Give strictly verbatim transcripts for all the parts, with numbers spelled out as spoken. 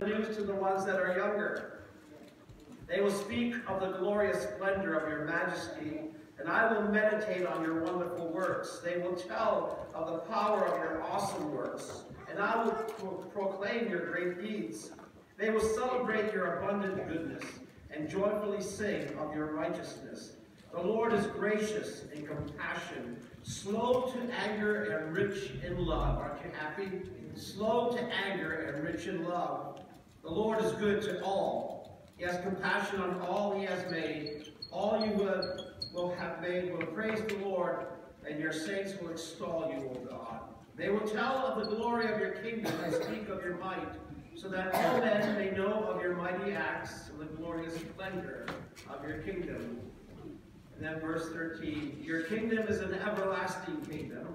news to the ones that are younger. They will speak of the glorious splendor of your majesty, and I will meditate on your wonderful works. They will tell of the power of your awesome works, and I will pro proclaim your great deeds. They will celebrate your abundant goodness and joyfully sing of your righteousness. The Lord is gracious in compassion, slow to anger and rich in love. Aren't you happy? Slow to anger and rich in love. The Lord is good to all. He has compassion on all he has made. All you will, will have made will praise the Lord, and your saints will extol you, O God. They will tell of the glory of your kingdom and speak of your might, so that all men may know of your mighty acts and the glorious splendor of your kingdom. And then verse thirteen, your kingdom is an everlasting kingdom,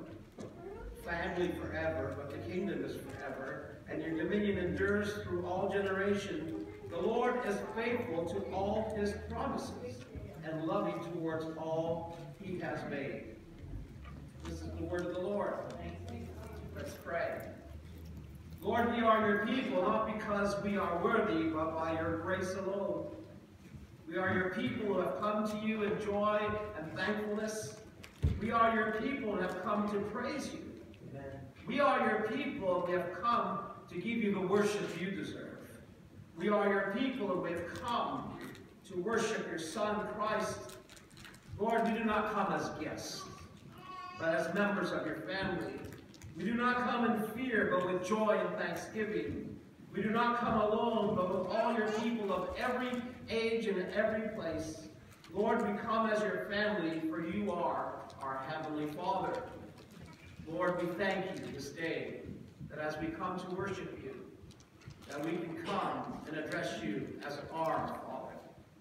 family forever, but the kingdom is forever, and your dominion endures through all generations. The Lord is faithful to all his promises and loving towards all he has made. This is the word of the Lord. Let's pray. Lord, we are your people, not because we are worthy, but by your grace alone. We are your people who have come to you in joy and thankfulness. We are your people and have come to praise you. Amen. We are your people and we have come to give you the worship you deserve. We are your people and we have come to worship your Son, Christ. Lord, we do not come as guests, but as members of your family. We do not come in fear, but with joy and thanksgiving. We do not come alone, but with all your people of every age and every place. Lord, we come as your family, for you are our Heavenly Father. Lord, we thank you this day that as we come to worship you, that we can come and address you as our Father.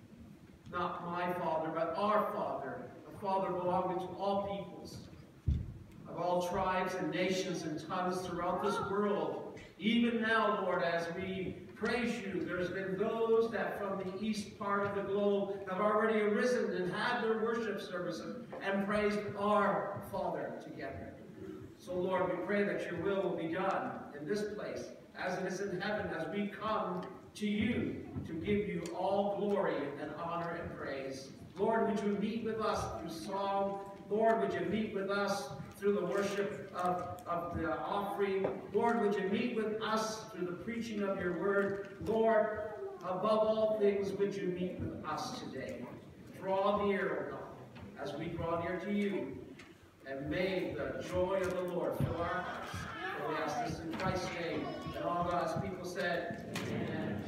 Not my Father, but our Father, a Father belonging to all peoples, of all tribes and nations and tongues throughout this world. Even now, Lord, as we praise you, there's been those that from the east part of the globe have already arisen and had their worship service and praised our Father together. So, Lord, we pray that your will will be done in this place as it is in heaven, as we come to you to give you all glory and honor and praise. Lord, would you meet with us through song? Lord, would you meet with us through the worship of, of the offering? Lord, would you meet with us through the preaching of your word? Lord, above all things, would you meet with us today? Draw near, O God, as we draw near to you, and may the joy of the Lord fill our hearts. And we ask this in Christ's name, and all God's people said, Amen.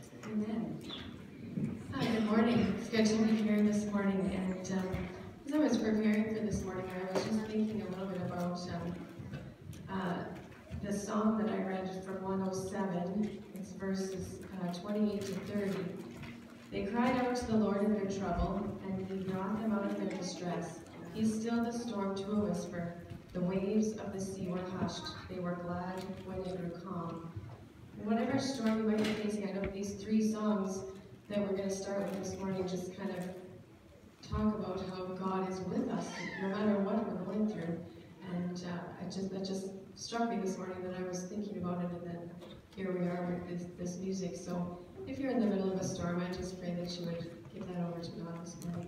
Amen. Hi, good morning. It's good to be here this morning, and um, as I was preparing for this morning, I was just thinking a little bit about um, uh, the song that I read from one oh seven. It's verses uh, twenty-eight to thirty. They cried out to the Lord in their trouble, and he brought them out of their distress. He stilled the storm to a whisper. The waves of the sea were hushed. They were glad when it grew calm. And whatever storm you might be facing, I know these three songs that we're going to start with this morning just kind of talk about how God is with us no matter what we're going through. And uh, I just that just struck me this morning that I was thinking about it, and then here we are with this, this music. So if you're in the middle of a storm, I just pray that you would give that over to God this morning.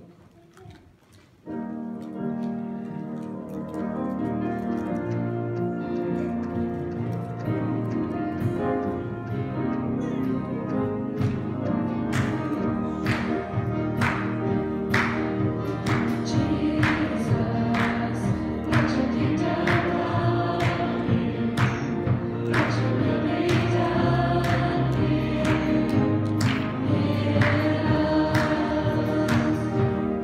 Thank you.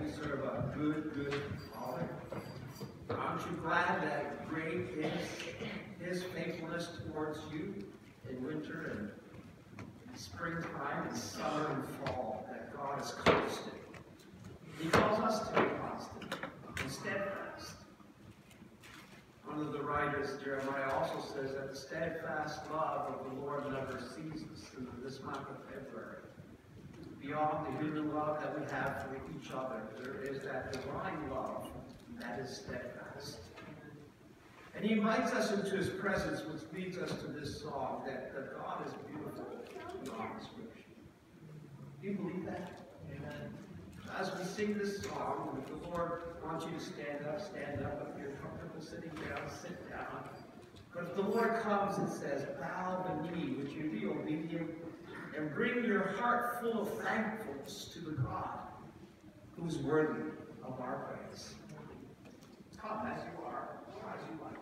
we serve a good, good Father? Aren't you glad that great is his faithfulness towards you in winter and springtime and summer and fall, that God is constant? He calls us to be constant and steadfast. One of the writers, Jeremiah, also says that the steadfast love of the Lord never ceases in this month of February. Beyond the human love that we have for each other, there is that divine love that is steadfast. And he invites us into his presence, which leads us to this song, that, that God is beautiful beyond description. Do you believe that? Amen. As we sing this song, if the Lord wants you to stand up, stand up. If you're comfortable sitting down, sit down. But if the Lord comes and says, bow the knee, would you be obedient and bring your heart full of thankfulness to the God who is worthy of our praise? Come as you are, as you like.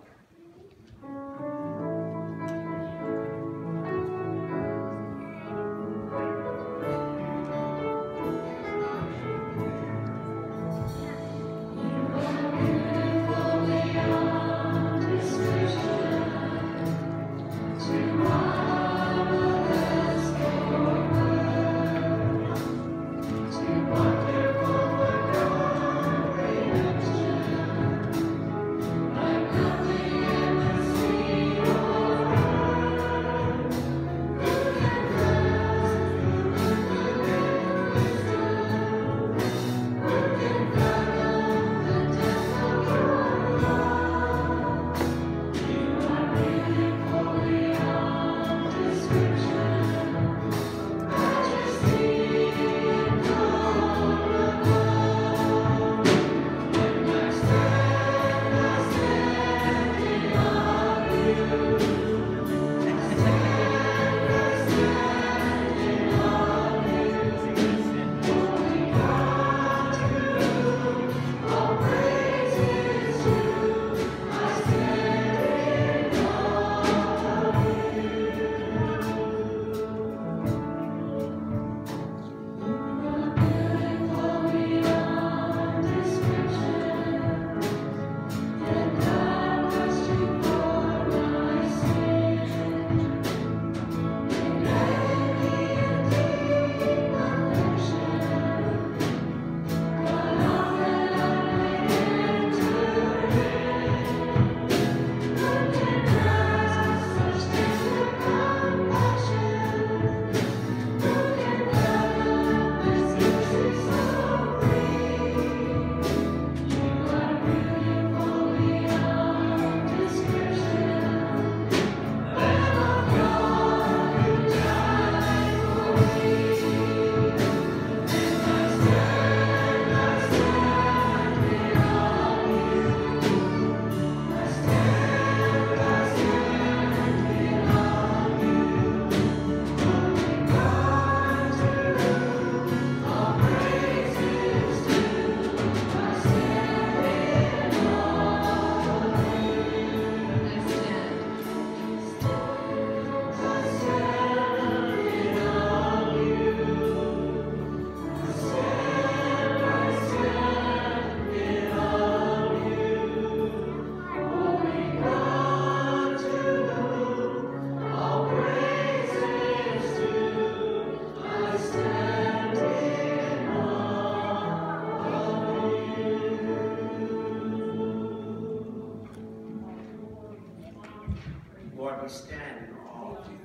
Lord, we stand in awe of you,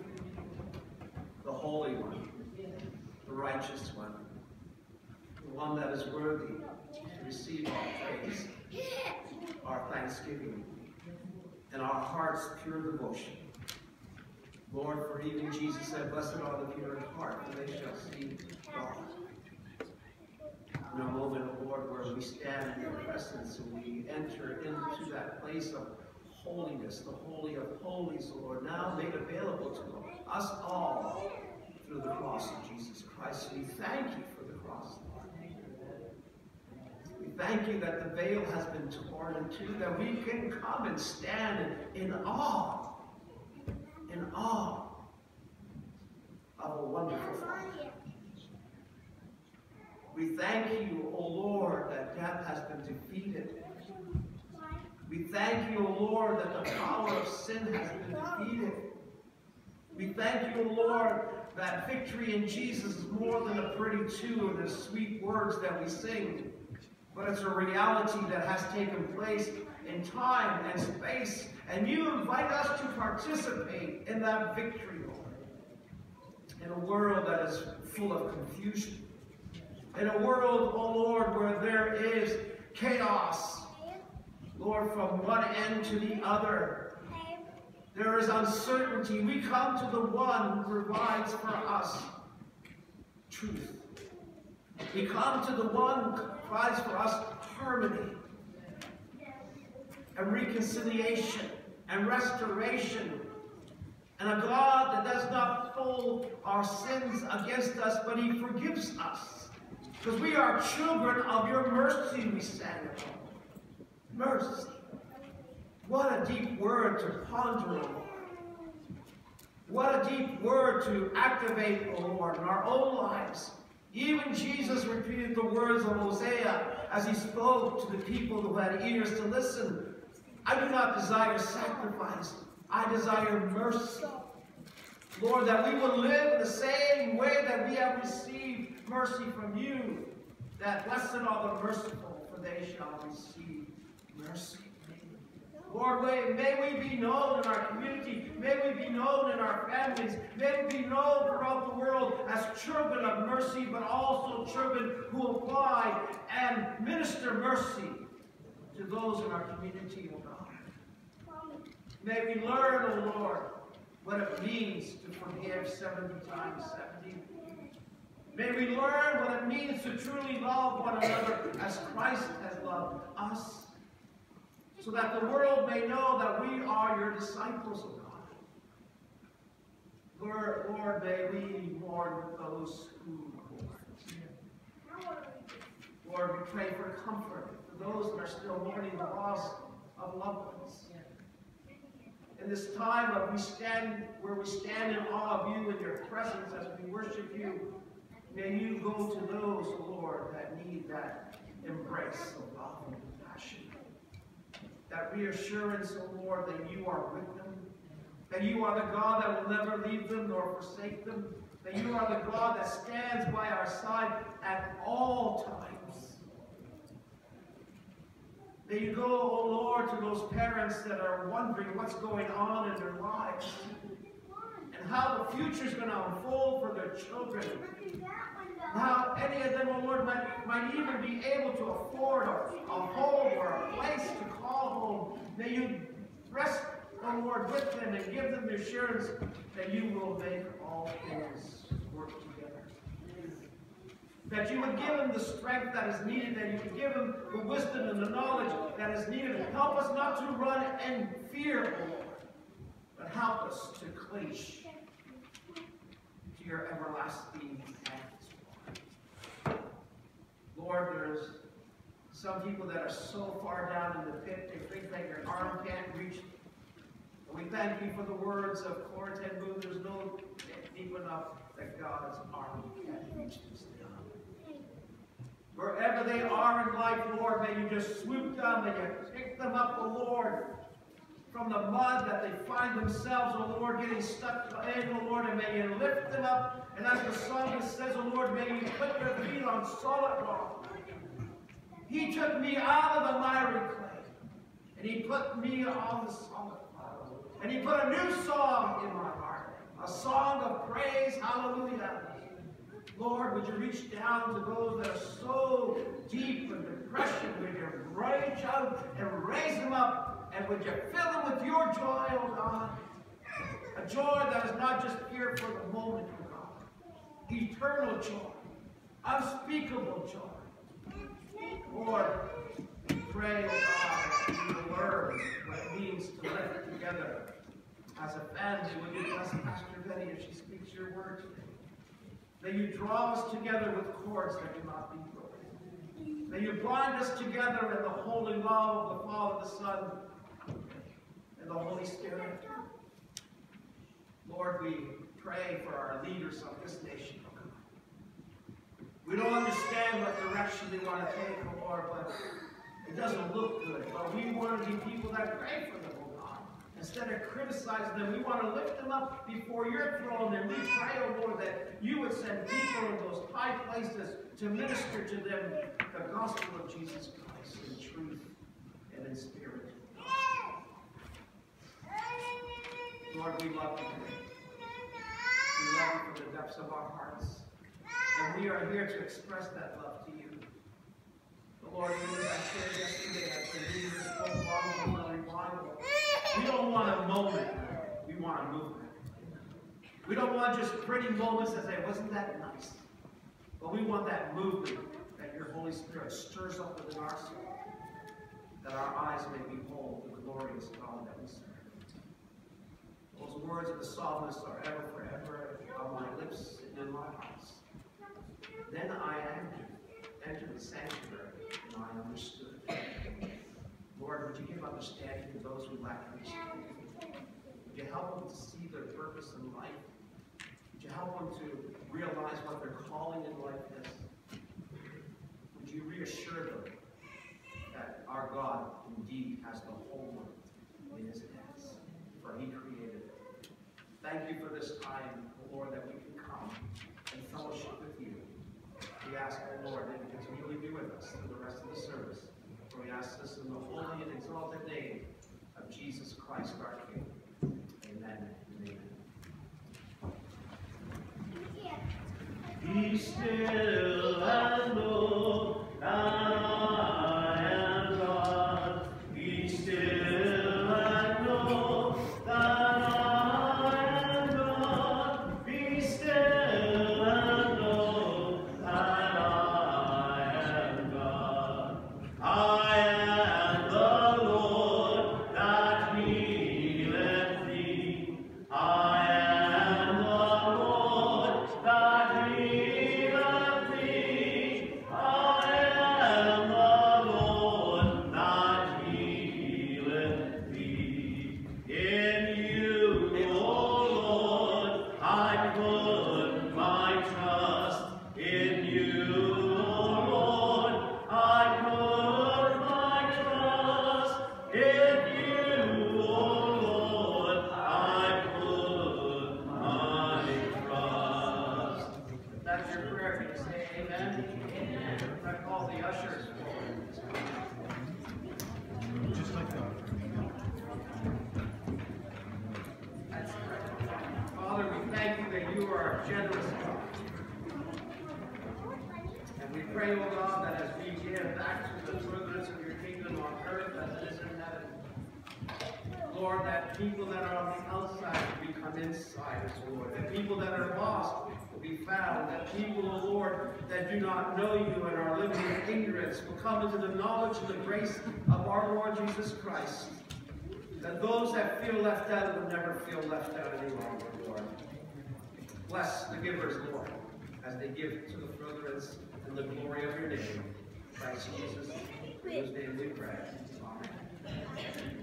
the Holy One, the Righteous One, the one that is worthy to receive our praise, our thanksgiving, and our heart's pure devotion. Lord, for even Jesus said, blessed are the pure in heart, for they shall see God. In a moment, O Lord, where we stand in your presence and we enter into that place of holiness, the Holy of Holies, Lord, now made available to us all through the cross of Jesus Christ. We thank you for the cross, Lord. We thank you that the veil has been torn in two, that we can come and stand in awe, in awe of a wonderful Father. We thank you, O Lord, that death has been defeated. We thank you, O Lord, that the power of sin has been defeated. We thank you, O Lord, that victory in Jesus is more than a pretty tune and sweet words that we sing, but it's a reality that has taken place in time and space, and you invite us to participate in that victory, Lord, in a world that is full of confusion, in a world, oh Lord, where there is chaos, Lord, from one end to the other. There is uncertainty. We come to the one who provides for us truth. We come to the one who provides for us harmony and reconciliation and restoration, and a God that does not hold our sins against us, but he forgives us. Because we are children of your mercy, we sang about. Mercy. What a deep word to ponder, O Lord. What a deep word to activate, O Lord, in our own lives. Even Jesus repeated the words of Hosea as he spoke to the people who had ears to listen. I do not desire sacrifice. I desire mercy. Lord, that we will live the same way that we have received mercy from you. That blessed are the merciful, for they shall receive mercy. Lord, may we be known in our community. May we be known in our families. May we be known throughout the world as children of mercy, but also children who apply and minister mercy to those in our community, O God. May we learn, O Lord, what it means to forgive seventy times seventy. May we learn what it means to truly love one another as Christ has loved us, so that the world may know that we are your disciples, O God. Lord, Lord, may we mourn with those who mourn. Lord, we pray for comfort for those that are still mourning the loss of loved ones. In this time of we stand, where we stand in awe of you in your presence as we worship you, may you go to those, O Lord, that need that embrace of love and compassion. That reassurance, O Lord, that you are with them. That you are the God that will never leave them nor forsake them. That you are the God that stands by our side at all times. May you go, O Lord, to those parents that are wondering what's going on in their lives and how the future is going to unfold for their children. How any of them, O Lord, might, might even be able to afford a, a home or a place to call home. May you rest, O Lord, with them and give them the assurance that you will make all things work together. That you would give them the strength that is needed, that you would give them the wisdom and the knowledge that is needed. Help us not to run in fear, O Lord, but help us to cling to your everlasting hands. Lord, there's some people that are so far down in the pit, they think that your arm can't reach them. And we thank you for the words of Cora ten Boom. There's no pit deep enough that God's arm can't reach them. Wherever they are in life, Lord, may you just swoop down and you pick them up, O Lord, from the mud that they find themselves, O Lord, getting stuck in, O Lord, and may you lift them up. And as the psalmist says, O Lord, may you put their feet on solid rock. He took me out of the miry clay, and he put me on the solid rock. And he put a new song in my heart, a song of praise, hallelujah. Lord, would you reach down to those that are so deep in depression? Would you reach out and raise them up? And would you fill them with your joy, oh God? A joy that is not just here for the moment, oh God. Eternal joy. Unspeakable joy. Lord, we pray, oh God, that you will learn what it means to live together as a family. Would you bless Pastor Betty as she speaks your word today? May you draw us together with cords that cannot be broken. May you bind us together in the holy love of the Father, the Son, and the Holy Spirit. Lord, we pray for our leaders of this nation, oh God. We don't understand what direction they want to take, oh Lord, but it doesn't look good. But we want to be people that pray for them, oh God. Instead of criticizing them, we want to lift them up before your throne. And we pray, oh Lord, that you would send people in those high places to minister to them the gospel of Jesus Christ in truth and in spirit. Lord, we love you. We love you from the depths of our hearts. And we are here to express that love to you. The Lord, even as I shared yesterday, as the leaders spoke long before revival, we don't want a moment, we want a movement. We don't want just pretty moments that say, wasn't that nice? But we want that movement that your Holy Spirit stirs up within our soul, that our eyes may behold the glorious God that we serve. Those words of the psalmist are ever, forever on my lips and in my heart. Then I entered, entered the sanctuary, and I understood. Lord, would you give understanding to those who lack understanding? Would you help them to see their purpose in life? Would you help them to realize what their calling in life is? Would you reassure them that our God indeed has the whole world in his hands, for he created it. Thank you for this time, Lord, that we can come and fellowship with you. We ask, oh Lord, that you continually be with us through the rest of the service. For we ask this in the holy and exalted name of Jesus Christ, our King. Amen and amen. Be still and know that I am God. Be still and know that I am God. Be still and know that I am God. I am the Lord that healeth thee. I am the Lord that healeth thee. I am the Lord that healeth thee. In you, O Lord, I put my trust. In you, O Lord, I put my trust. In you, O Lord, I put my trust. If that's your prayer, can you say amen? Amen. I call the ushers forward. Just like that. That's correct. Father, we thank you that you are a generous God. And we pray, O God, that as we give back to the furtherance of your kingdom on earth as it is in heaven, Lord, that people that are on the outside will become insiders, Lord. That people that are lost will be found. That people, O Lord, that do not know you and are living in ignorance will come into the knowledge and the grace of our Lord Jesus Christ. That those that feel left out will never feel left out any longer, Lord. Bless the givers, Lord, as they give to the furtherance and the glory of your name. Christ Jesus, in whose name we pray. Amen.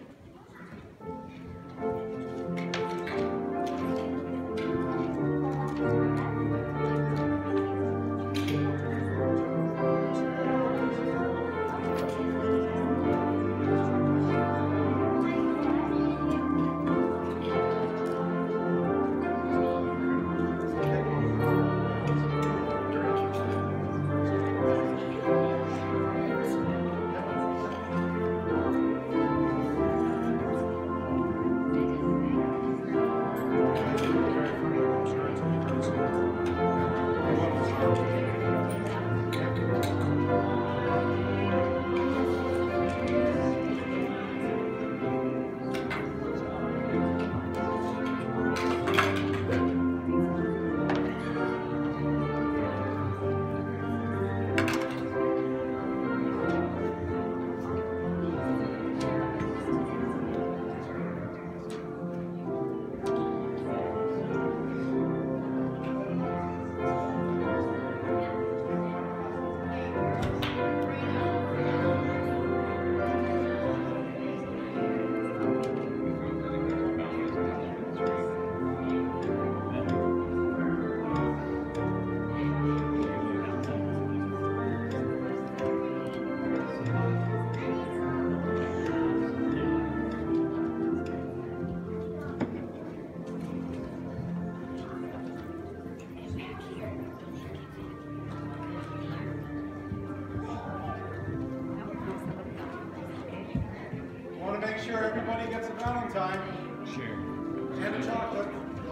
sure everybody gets a Valentine. Sure. And a chocolate.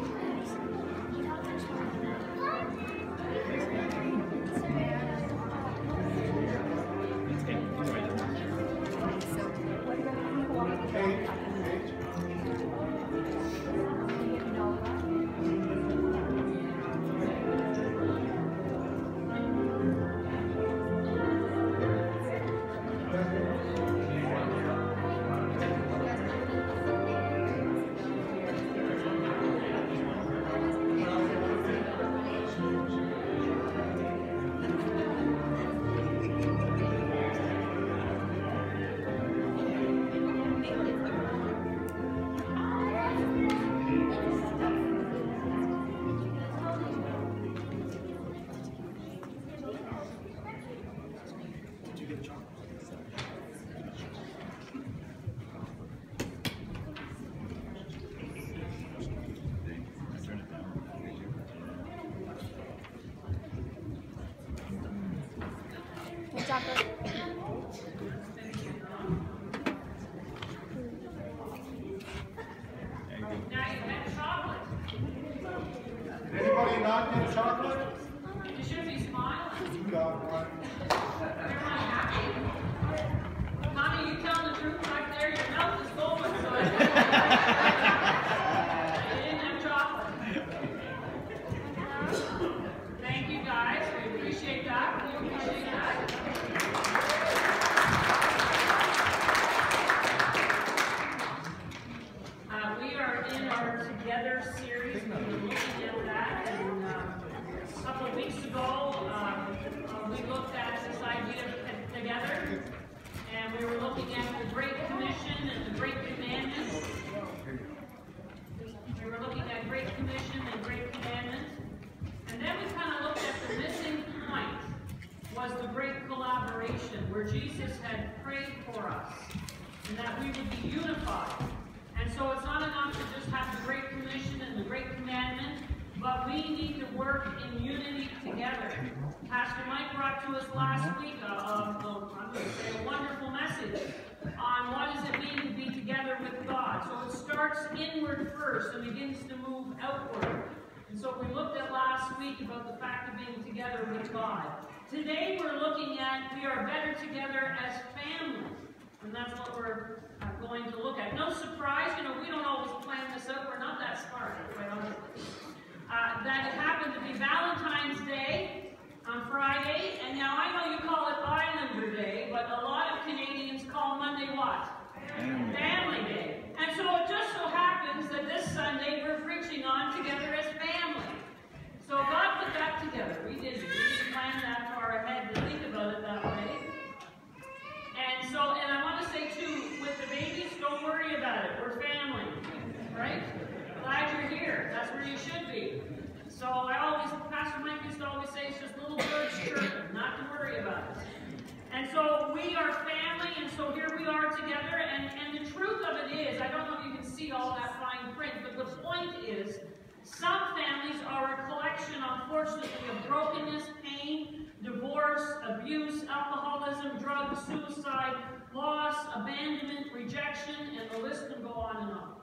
Hey. Chocolate. Now you get chocolate. Did anybody not get chocolate? You should be smiling. You got one. Everyone happy? Mommy, you tell the truth back there. Your mouth is full with so you didn't have chocolate. Thank you guys. We appreciate that. We appreciate that. Uh, we are in our Together series. We were looking at that, and uh, a couple of weeks ago, um, uh, we looked at this idea of together, and we were looking at the Great Commission and the Great Commandments. We were looking at Great Commission and Great Commandments, and then we kind of looked at the missing point was the Great Collaboration, where Jesus had prayed for us, and that we would be unified. And so it's not enough to just have the Great Commission and the Great Commandment, but we need to work in unity together. Pastor Mike brought to us last week a, a, a, I'm going to say a wonderful message on what does it mean to be together with God. So it starts inward first and begins to move outward. And so we looked at last week about the fact of being together with God. Today we're looking at we are better together as family. And that's what we're uh, going to look at. No surprise, you know, we don't always plan this out. We're not that smart, quite honestly. Uh, that it happened to be Valentine's Day on Friday, and now I know you call it Islander Day, but a lot of Canadians call Monday what? Family, Family Day. And so it just so happens that this Sunday we're preaching on Together as Family. So God put that together. We didn't, we didn't plan that far ahead to think about it that way. And so, and I want to say too, with the babies, don't worry about it. We're family, right? Glad you're here. That's where you should be. So I always, Pastor Mike used to always say, it's just little birds chirping, not to worry about it. And so we are family, and so here we are together. And, and the truth of it is, I don't know if you can see all that fine print, but the point is, some families are a collection, unfortunately, of brokenness, pain, divorce, abuse, alcoholism, drugs, suicide, loss, abandonment, rejection, and the list can go on and on.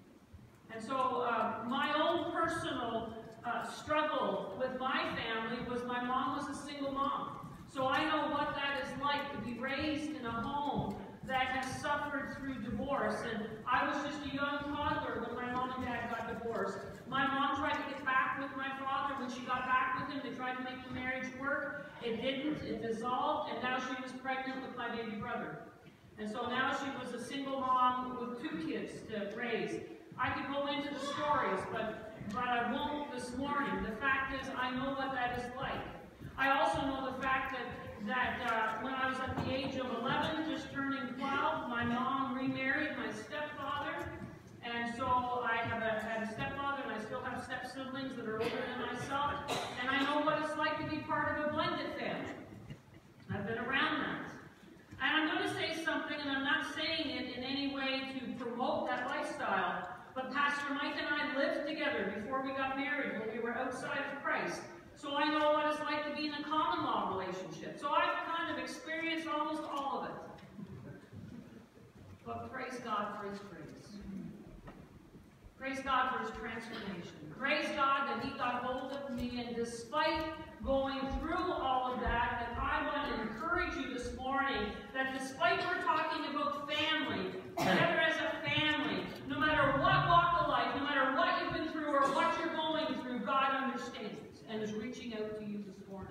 And so uh, my own personal uh, struggle with my family was my mom was a single mom. So I know what that is like to be raised in a home that has suffered through divorce. And I was just a young toddler when my mom and dad got divorced. My mom tried to get back with my father. When she got back with him, they tried to make the marriage work. It didn't. It dissolved. And now she was pregnant with my baby brother. And so now she was a single mom with two kids to raise. I could go into the stories, but, but I won't this morning. The fact is, I know what that is like. I also know the fact that, that uh, when I was at the age of eleven, just turning twelve, my mom remarried my stepfather. And so I have a, had a stepfather, and I still have step-siblings that are older than myself. And I know what it's like to be part of a blended family. I've been around that. And I'm going to say something, and I'm not saying it in any way to promote that lifestyle, but Pastor Mike and I lived together before we got married when we were outside of Christ. So I know what it's like to be in a common law relationship. So I've kind of experienced almost all of it. But praise God for his grace. Praise God for his transformation. Praise God that he got hold of me, and despite going through all of that, that I want to encourage you this morning that despite we're talking about family, together as a family, no matter what walk of life, no matter what you've been through or what you're going through, God understands and is reaching out to you this morning.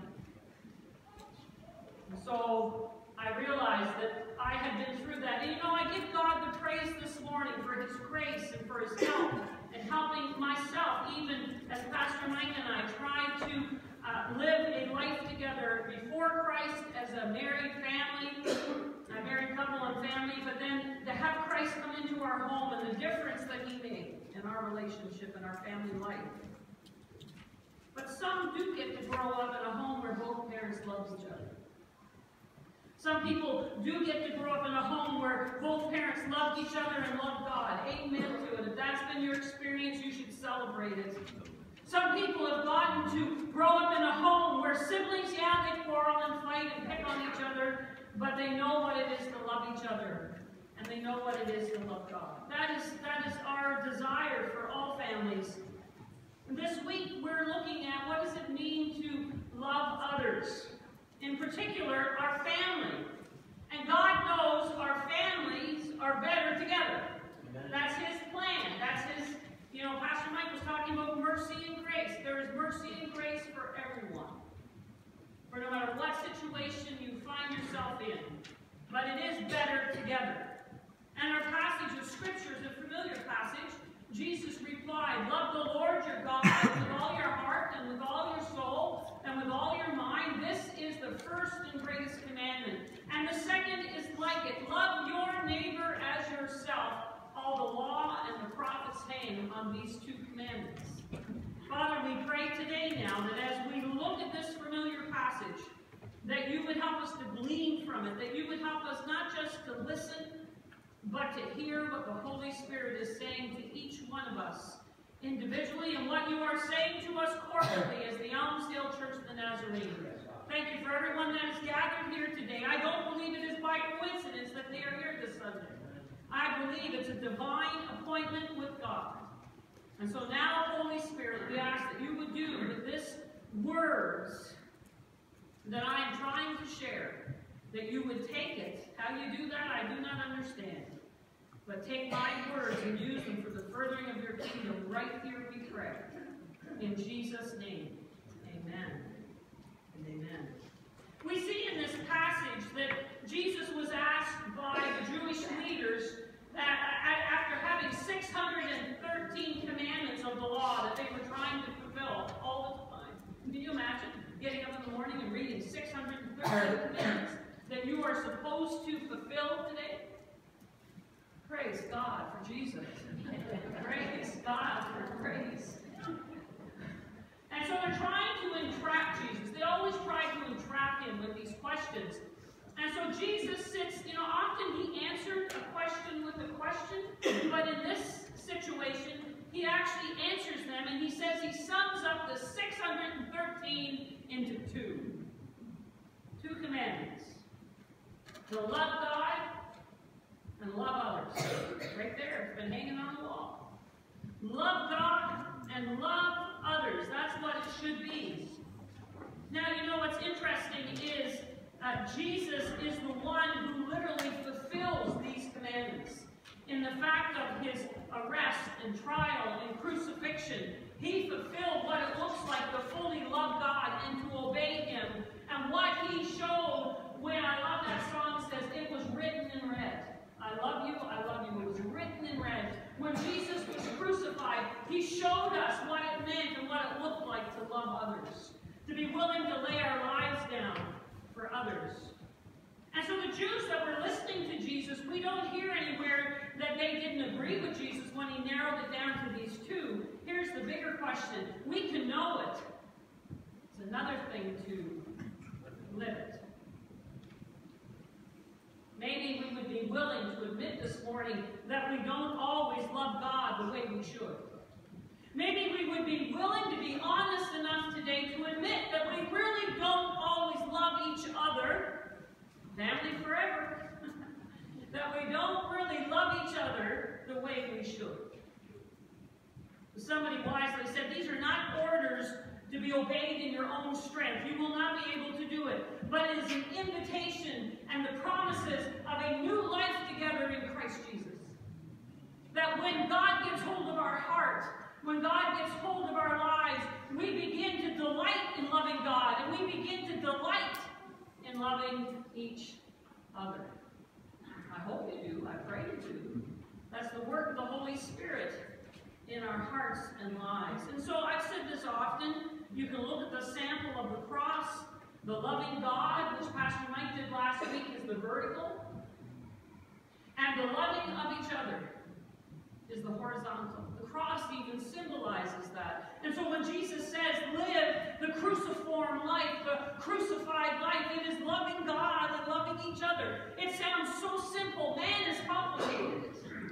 And so I realized that I had been through that. And you know, I give God the praise this morning for his grace and for his help and helping myself, even as Pastor Mike and I tried to uh, live a life together before Christ as a married family, a married couple and family, but then to have Christ come into our home and the difference that he made in our relationship and our family life. But some do get to grow up in a home where both parents love each other. Some people do get to grow up in a home where both parents loved each other and loved God. Amen to it. If that's been your experience, you should celebrate it. Some people have gotten to grow up in a home where siblings, yeah, they quarrel and fight and pick on each other, but they know what it is to love each other, and they know what it is to love God. That is, that is our desire for all families. This week, we're looking at what does it mean to love others. In particular, our family. And God knows our families are better together. Amen. That's his plan. That's his, you know, Pastor Mike was talking about mercy and grace. There is mercy and grace for everyone. For no matter what situation you find yourself in. But it is better together. And our passage of Scripture is a familiar passage. Jesus replied, love the Lord your God with all your heart and with all your soul and with all your mind. This is the first and greatest commandment. And the second is like it. Love your neighbor as yourself. All the law and the prophets hang on these two commandments. Father, we pray today now that as we look at this familiar passage, that you would help us to glean from it, that you would help us not just to listen, but to hear what the Holy Spirit is saying to each one of us individually and what you are saying to us corporately as the Elmsdale Church of the Nazarene. Thank you for everyone that is gathered here today. I don't believe it is by coincidence that they are here this Sunday. I believe it's a divine appointment with God. And so now, Holy Spirit, we ask that you would do with this words that I am trying to share, that you would take it. How you do that, I do not understand. But take my words and use them for the furthering of your kingdom. Right here we pray. In Jesus' name, amen and amen. We see in this passage that Jesus was asked by the Jewish leaders that after having six hundred thirteen commandments of the law that they were trying to fulfill all the time. Can you imagine getting up in the morning and reading six hundred thirteen commandments that you are supposed to fulfill today? Praise God for Jesus. Praise God for grace. And so they're trying to entrap Jesus. They always try to entrap him with these questions. And so Jesus sits, you know, often he answered a question with a question, but in this situation, he actually answers them, and he says he sums up the six hundred thirteen into two. Two commandments. To love God and love others. Right there, it's been hanging on the wall. Love God and love others. That's what it should be. Now, you know what's interesting is uh, Jesus is the one who literally fulfills these commandments. In the fact of his arrest and trial and crucifixion, he fulfilled what it looks like to fully love God and to obey him. And what he showed when, I love that song, says, it was written in red. I love you, I love you. It was written in red. When Jesus was crucified, he showed us what it meant and what it looked like to love others. To be willing to lay our lives down for others. And so the Jews that were listening to Jesus, we don't hear anywhere that they didn't agree with Jesus when he narrowed it down to these two. Here's the bigger question. We can know it. It's another thing to live it. Maybe we would be willing to admit this morning that we don't always love God the way we should. Maybe we would be willing to be honest enough today to admit that we really don't always love each other, family forever, that we don't really love we should. Somebody wisely said, these are not orders to be obeyed in your own strength. You will not be able to do it. But it is an invitation and the promises of a new life together in Christ Jesus. That when God gets hold of our heart, when God gets hold of our lives, we begin to delight in loving God, and we begin to delight in loving each other. I hope you do. I pray you do. That's the work of the Holy Spirit in our hearts and lives. And so I've said this often. You can look at the sample of the cross. The loving God, which Pastor Mike did last week, is the vertical. And the loving of each other is the horizontal. The cross even symbolizes that. And so when Jesus says, live the cruciform life, the crucified life, it is loving God and loving each other. It sounds so simple. Man is complicated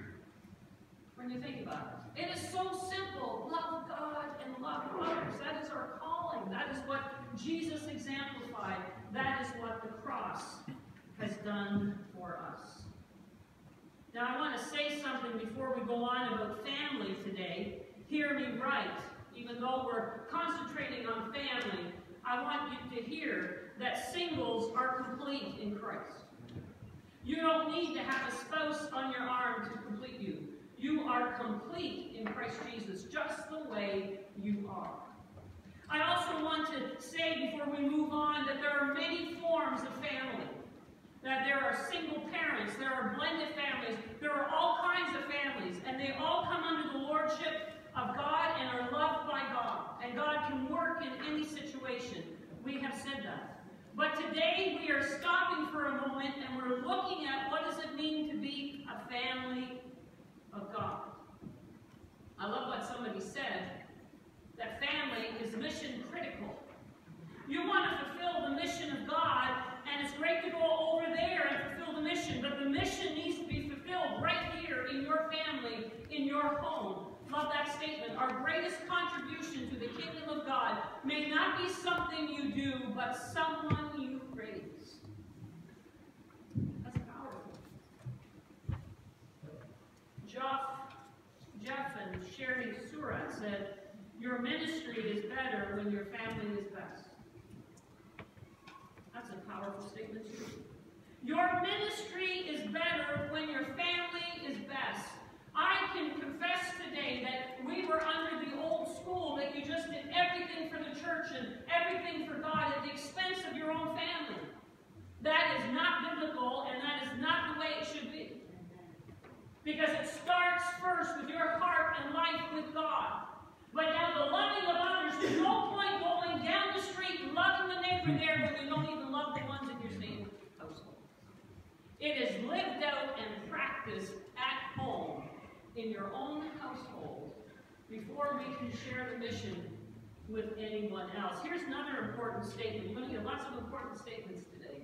when you think about it. It is so simple. Love God and love others. That is our calling. That is what Jesus exemplified. That is what the cross has done for us. Now, I want to say something before we go on about family today. Hear me right. Even though we're concentrating on family, I want you to hear that singles are complete in Christ. You don't need to have a spouse on your arm to complete you. You are complete in Christ Jesus, just the way you are. I also want to say before we move on that there are many forms of family. That there are single parents, there are blended families, there are all kinds of families, and they all come under the lordship of God and are loved by God. And God can work in any situation. We have said that. But today we are stopping for a moment and we're looking at what does it mean to be a family of God. I love what somebody said, that family is mission critical. You want to fulfill the mission of God, and it's great to go over there and fulfill the mission, but the mission needs to be fulfilled right here in your family, in your home. Love that statement. Our greatest contribution to the kingdom of God may not be something you do, but someone you raise. That's powerful. Jeff, Jeff and Sherry Surratt said, your ministry is better when your family is best. That's a powerful statement too. Your ministry is better when your family is best. I can confess today that we were under the old school that you just did everything for the church and everything for God at the expense of your own family. That is not biblical, and that is not the way it should be. Because it starts first with your heart and life with God. But now the loving of others, there's no point going down the street loving the neighbor there when you don't even love the ones in your same household. It is lived out and practiced at home, in your own household, before we can share the mission with anyone else. Here's another important statement. You're going to get lots of important statements today.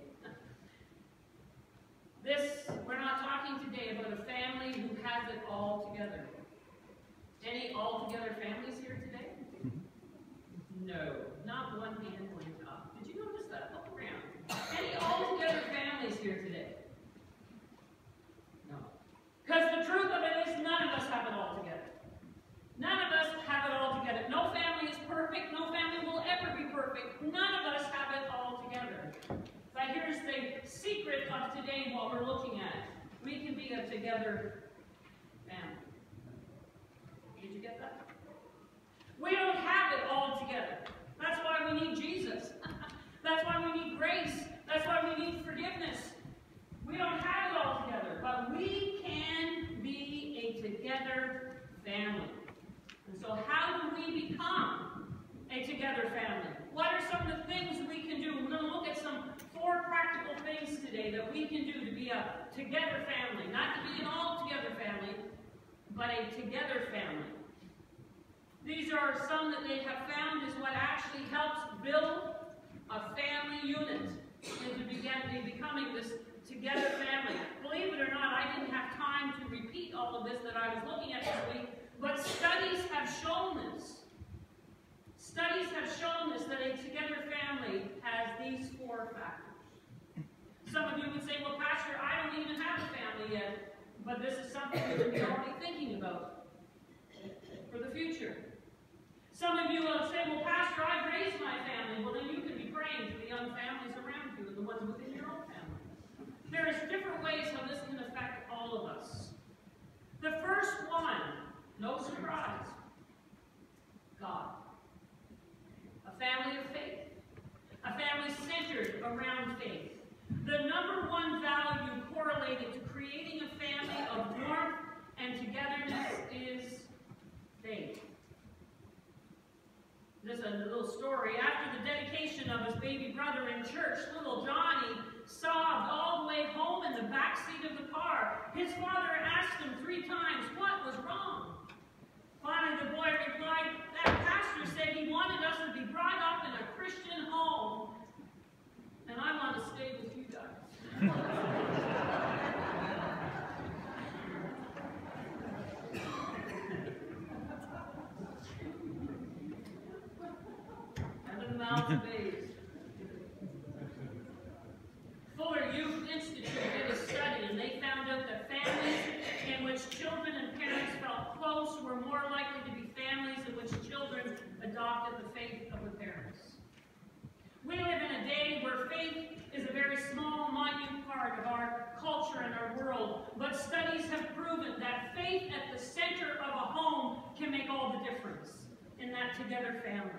This, we're not talking today about a family who has it all together. Any all-together families here today? No, not one hand went up. Did you notice that? Look around. Any all-together families here today? No. Because the truth of it is none of us have it all together. None of us have it all together. No family is perfect. No family will ever be perfect. None of us have it all together. But here's the secret of today, what we're looking at. We can be a together family. Did you get that? We don't have it all together. That's why we need Jesus. That's why we need grace. That's why we need forgiveness. We don't have it all together, but we can be a together family. And so how do we become a together family? What are some of the things we can do? We're going to look at some four practical things today that we can do to be a together family. Not to be an all-together family, but a together family. These are some that they have found is what actually helps build a family unit into becoming this together family. Believe it or not, I didn't have time to repeat all of this that I was looking at this week, but studies have shown this. Studies have shown this, that a together family has these four factors. Some of you would say, well, Pastor, I don't even have a family yet. But this is something we should be already thinking about for the future. Some of you will say, well, Pastor, I've raised my family. Well, then you can be praying for the young families around you and the ones within your own family. There is different ways how this can affect all of us. The first one, no surprise, God. A family of faith. A family centered around faith. The number one value correlated to creating a family of warmth and togetherness is faith. There's a little story. After the dedication of his baby brother in church, little Johnny sobbed all the way home in the back seat of the car. His father asked him three times, what was wrong? Finally, the boy replied, that pastor said he wanted us to be brought up in a Christian home, and I want to stay with you guys. And in the mouth of babes. Fuller Youth Institute did a study, and they found out that families in which children and parents felt close were more likely to be families in which children adopted the faith of the parents. We live in a day where faith is a very small, minute part of our culture and our world, but studies have proven that faith at the center of a home can make all the difference in that together family.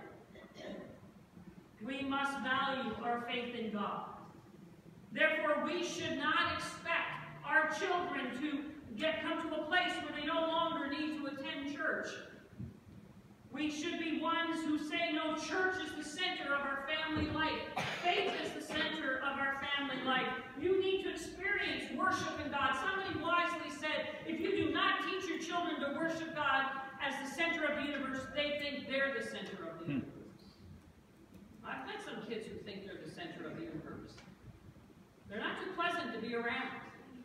We must value our faith in God. Therefore, we should not expect our children to get come to a place where they no longer need to attend church. We should be ones who say, no, church is the center of our family life. Faith is the center of our family life. You need to experience worship in God. Somebody wisely said, if you do not teach your children to worship God as the center of the universe, they think they're the center of the universe. I've met some kids who think they're the center of the universe. They're not too pleasant to be around.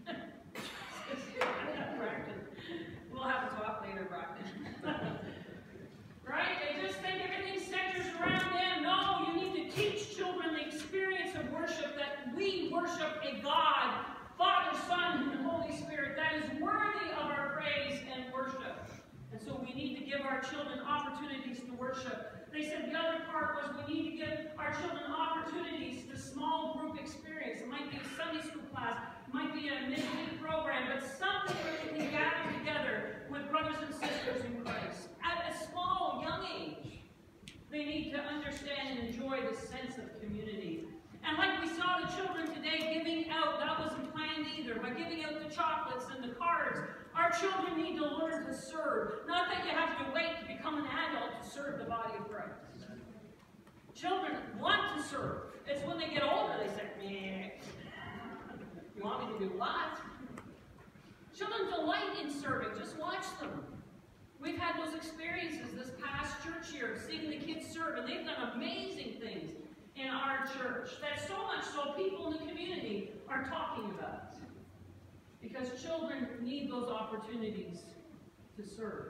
We'll have a talk later, Brockton. Right? They just think everything centers around them. No, you need to teach children the experience of worship, that we worship a God, Father, Son, and Holy Spirit, that is worthy of our praise and worship. And so we need to give our children opportunities to worship. They said the other part was we need to give our children opportunities to small group experience. It might be a Sunday school class, it might be a midweek program, but something where they can gather together with brothers and sisters in Christ. At a small, young age, they need to understand and enjoy the sense of community. And like we saw the children today giving out, that wasn't planned either, but giving out the chocolates and the cards. Our children need to learn to serve. Not that you have to wait to become an adult to serve the body of Christ. Children want to serve. It's when they get older they say, meh. You want me to do what? Children delight in serving. Just watch them. We've had those experiences this past church year, seeing the kids serve, and they've done amazing things in our church. That's so much so people in the community are talking about it. Because children need those opportunities to serve.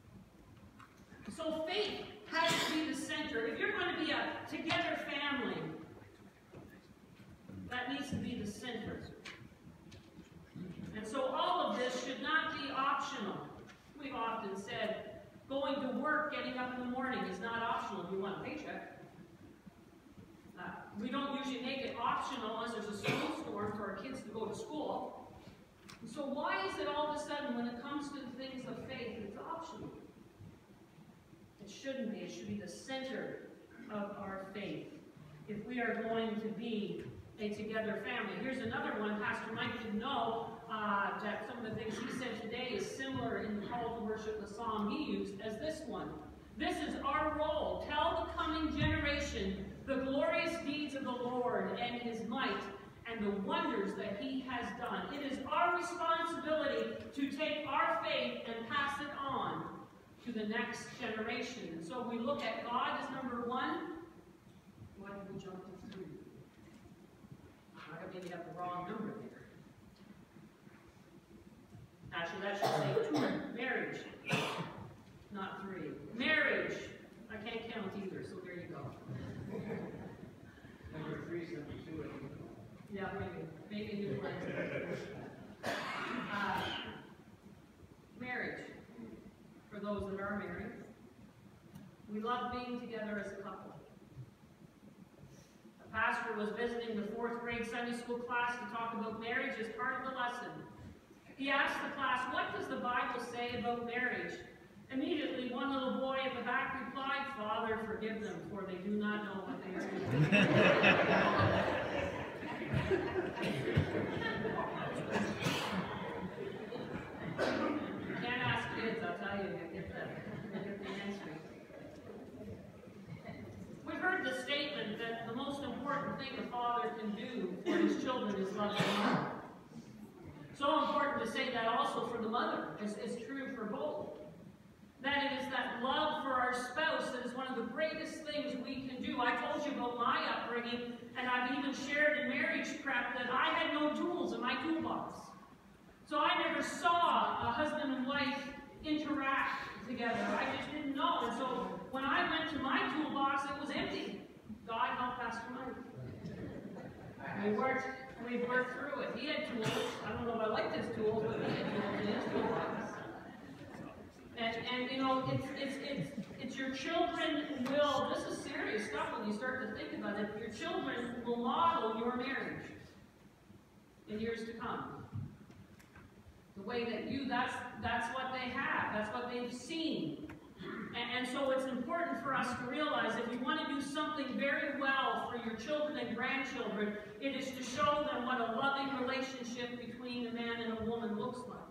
So faith has to be the center. If you're going to be a together family, that needs to be the center. And so all of this should not be optional. We've often said, going to work, getting up in the morning is not optional if you want a paycheck. Uh, we don't usually make it optional unless there's a snowstorm for our kids to go to school. So why is it all of a sudden, when it comes to the things of faith, it's optional? It shouldn't be. It should be the center of our faith if we are going to be a together family. Here's another one. Pastor Mike didn't know uh, that some of the things he said today is similar in the call to worship, the song he used, as this one. This is our role. Tell the coming generation the glorious deeds of the Lord and his might, and the wonders that he has done. It is our responsibility to take our faith and pass it on to the next generation. And so we look at God as number one. Why did we jump to three? I maybe got the wrong number there. Actually, that should say two. Marriage, not three. Marriage. I can't count either, so there you go. Number three is number two. Yeah, maybe. Maybe new one. Uh, those that are married. We love being together as a couple. The pastor was visiting the fourth grade Sunday school class to talk about marriage as part of the lesson. He asked the class, what does the Bible say about marriage? Immediately, one little boy at the back replied, Father, forgive them, for they do not know what they are doing. You can't ask kids, I'll tell you, you get the, you get the answer. We've heard the statement that the most important thing a father can do for his children is love them. So important to say that also for the mother. It's, it's true for both. That it is that love for our spouse that is one of the greatest things we can do. I told you about my upbringing, and I've even shared in marriage prep that I had no tools in my toolbox. So I never saw a husband and wife interact together. I just didn't know. And so when I went to my toolbox, it was empty. God help Pastor Mike. We worked, we worked through it. He had tools. I don't know if I liked his tools, but he had tools in his toolbox. And, and you know, it's, it's, it's, it's your children will, this is serious stuff when you start to think about it, your children will model your marriage in years to come. The way that you, that's, that's what they have, that's what they've seen. And, and so it's important for us to realize if you want to do something very well for your children and grandchildren, it is to show them what a loving relationship between a man and a woman looks like.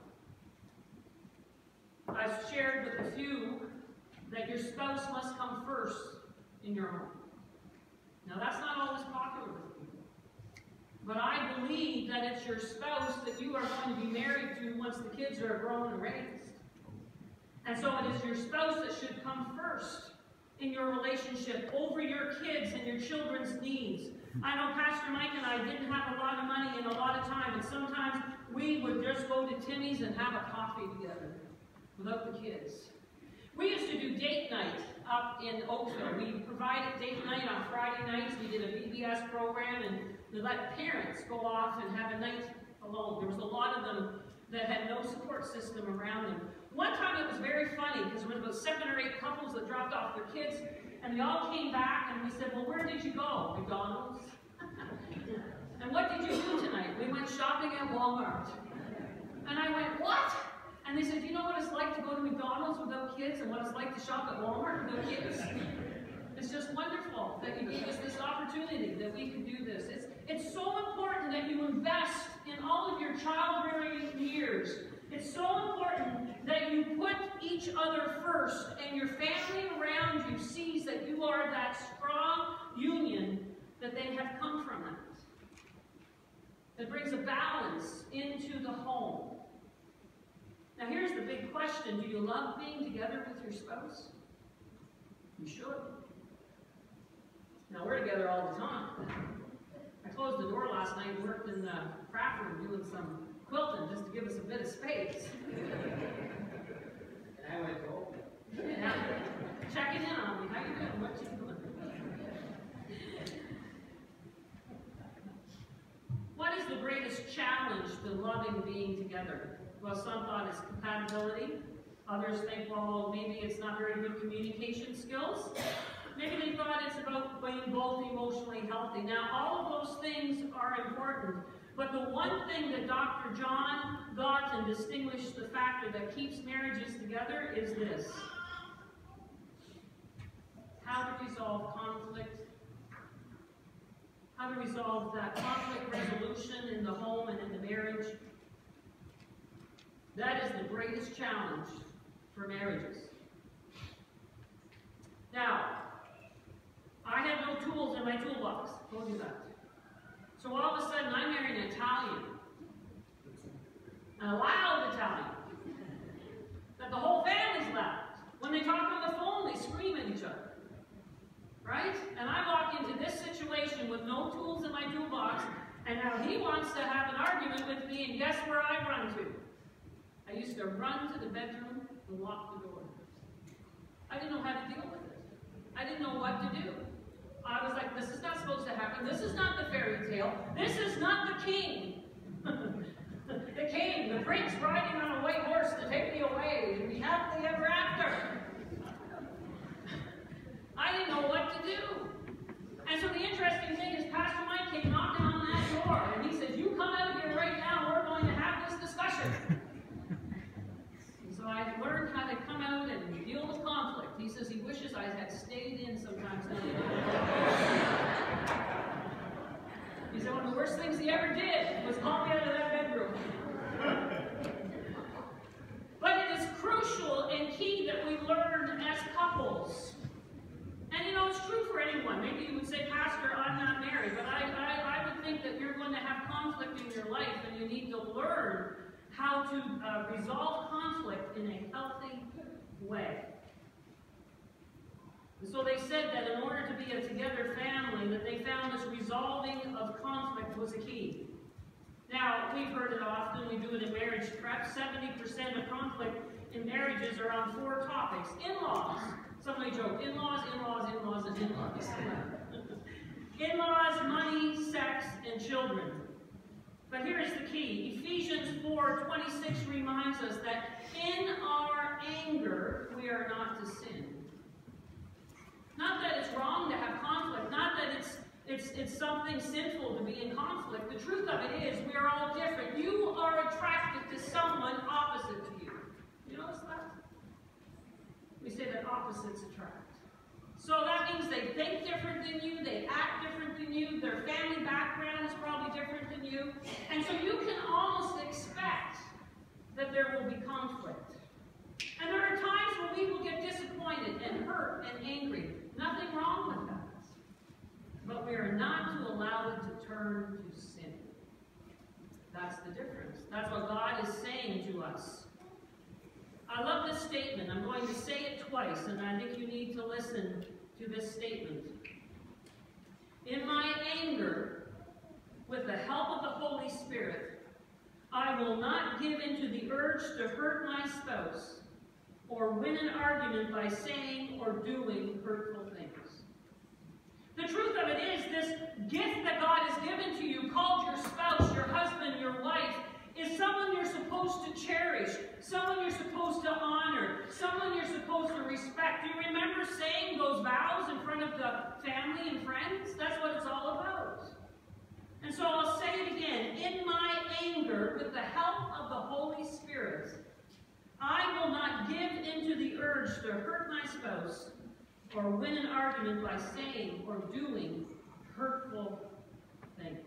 I've shared with a few that your spouse must come first in your home. Now that's not always popular with people. But I believe that it's your spouse that you are going to be married to once the kids are grown and raised. And so it is your spouse that should come first in your relationship over your kids and your children's needs. I know Pastor Mike and I didn't have a lot of money and a lot of time, and sometimes we would just go to Timmy's and have a coffee together. Without the kids. We used to do date night up in Oakville. We provided date night on Friday nights. We did a B B S program, and we let parents go off and have a night alone. There was a lot of them that had no support system around them. One time it was very funny because there was about seven or eight couples that dropped off their kids, and they all came back, and we said, well, where did you go? McDonald's? And what did you do tonight? We went shopping at Walmart. And I went, what? And they said, do you know what it's like to go to McDonald's without kids and what it's like to shop at Walmart without kids? It's just wonderful that you gave us this opportunity, that we can do this. It's, it's so important that you invest in all of your child-rearing years. It's so important that you put each other first, and your family around you sees that you are that strong union, that they have come from it. That brings a balance into the home. Now here's the big question. Do you love being together with your spouse? You should. Now we're together all the time. I closed the door last night and worked in the craft room doing some quilting just to give us a bit of space. And I went, oh. Yeah. Checking in on me. How you doing? What you doing? What is the greatest challenge to loving being together? Well, some thought it's compatibility. Others think, well, maybe it's not very good communication skills. Maybe they thought it's about being both emotionally healthy. Now, all of those things are important. But the one thing that Doctor John Galton distinguished the factor that keeps marriages together is this. How to resolve conflict. How to resolve that conflict resolution in the home and in the marriage. That is the greatest challenge for marriages. Now, I had no tools in my toolbox. Told you that. So all of a sudden, I married an Italian. A loud Italian. That the whole family's loud. When they talk on the phone, they scream at each other. Right? And I walk into this situation with no tools in my toolbox, and now he wants to have an argument with me, and guess where I run to? I used to run to the bedroom and lock the door. I didn't know how to deal with it. I didn't know what to do. I was like, this is not supposed to happen. This is not the fairy tale. This is not the king. The king, the prince riding on a white horse to take me away and be happily ever after. how to uh, resolve conflict in a healthy way. And so they said that in order to be a together family, that they found this resolving of conflict was a key. Now, we've heard it often, we do it in marriage prep. seventy percent of conflict in marriages are on four topics. In-laws. Somebody joke, in-laws, in-laws, in-laws, and in-laws. In-laws, money, sex, and children. But here is the key. Ephesians four twenty-six reminds us that in our anger, we are not to sin. Not that it's wrong to have conflict, not that it's It's, it's something sinful to be in conflict. The truth of it is, we are all different. You are attracted to someone opposite to you. You notice that? We say that opposites attract. So that means they think different than you, they act different than you, their family background is probably different than you. And so you can almost expect that there will be conflict. And there are times when we will get disappointed and hurt and angry. Nothing wrong with that. But we are not to allow it to turn to sin. That's the difference. That's what God is saying to us. I love this statement. I'm going to say it twice, and I think you need to listen to this statement. In my anger, with the help of the Holy Spirit, I will not give in to the urge to hurt my spouse or win an argument by saying or doing hurtful things. The truth of it is, this gift that God has given to you, called your spouse, your husband, your wife, is someone you're supposed to cherish, someone you're supposed to honor, someone you're supposed to respect. Do you remember saying those vows in front of the family and friends? That's what it's all about. And so I'll say it again. In my anger, with the help of the Holy Spirit, I will not give into the urge to hurt my spouse or win an argument by saying or doing hurtful things.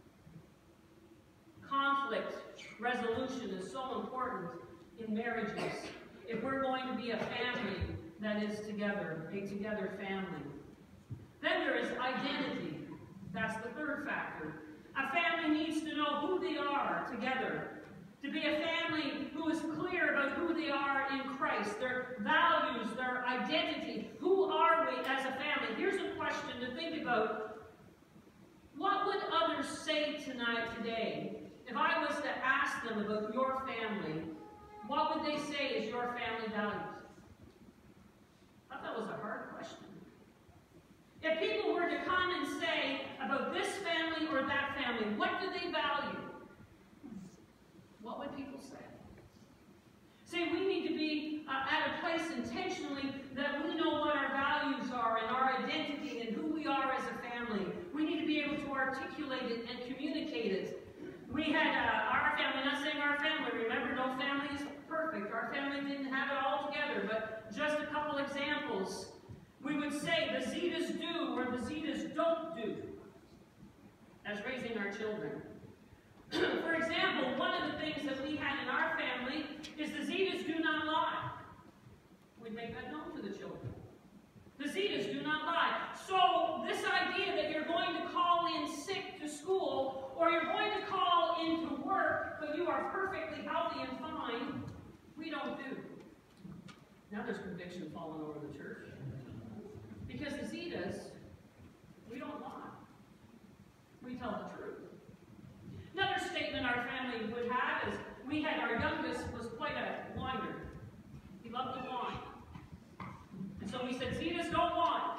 Conflict resolution is so important in marriages if we're going to be a family that is together, a together family. Then there is identity. That's the third factor. A family needs to know who they are together. To be a family who is clear about who they are in Christ, their values, their identity. Who are we as a family? Here's a question to think about. What would others say tonight, today, if I was to ask them about your family? What would they say is your family values? I thought that was a hard question. If people were to come and say about this family or that family, what do they value? What would people say? See, we need to be uh, at a place intentionally that we know what our values are and our identity and who we are as a family. We need to be able to articulate it and communicate it. We had uh, our family, not saying our family, remember, no family is perfect. Our family didn't have it all together, but just a couple examples. We would say the Zitas do or the Zitas don't do as raising our children. For example, one of the things that we had in our family is the Zitas do not lie. We'd make that known to the children. The Zitas do not lie. So this idea that you're going to call in sick to school or you're going to call into work but you are perfectly healthy and fine, we don't do. Now there's conviction falling over the church. Because the Zitas, we don't lie. We tell the truth. Another statement our family would have is, we had our youngest was quite a whiner. He loved to whine. And so we said, Zitas, don't whine.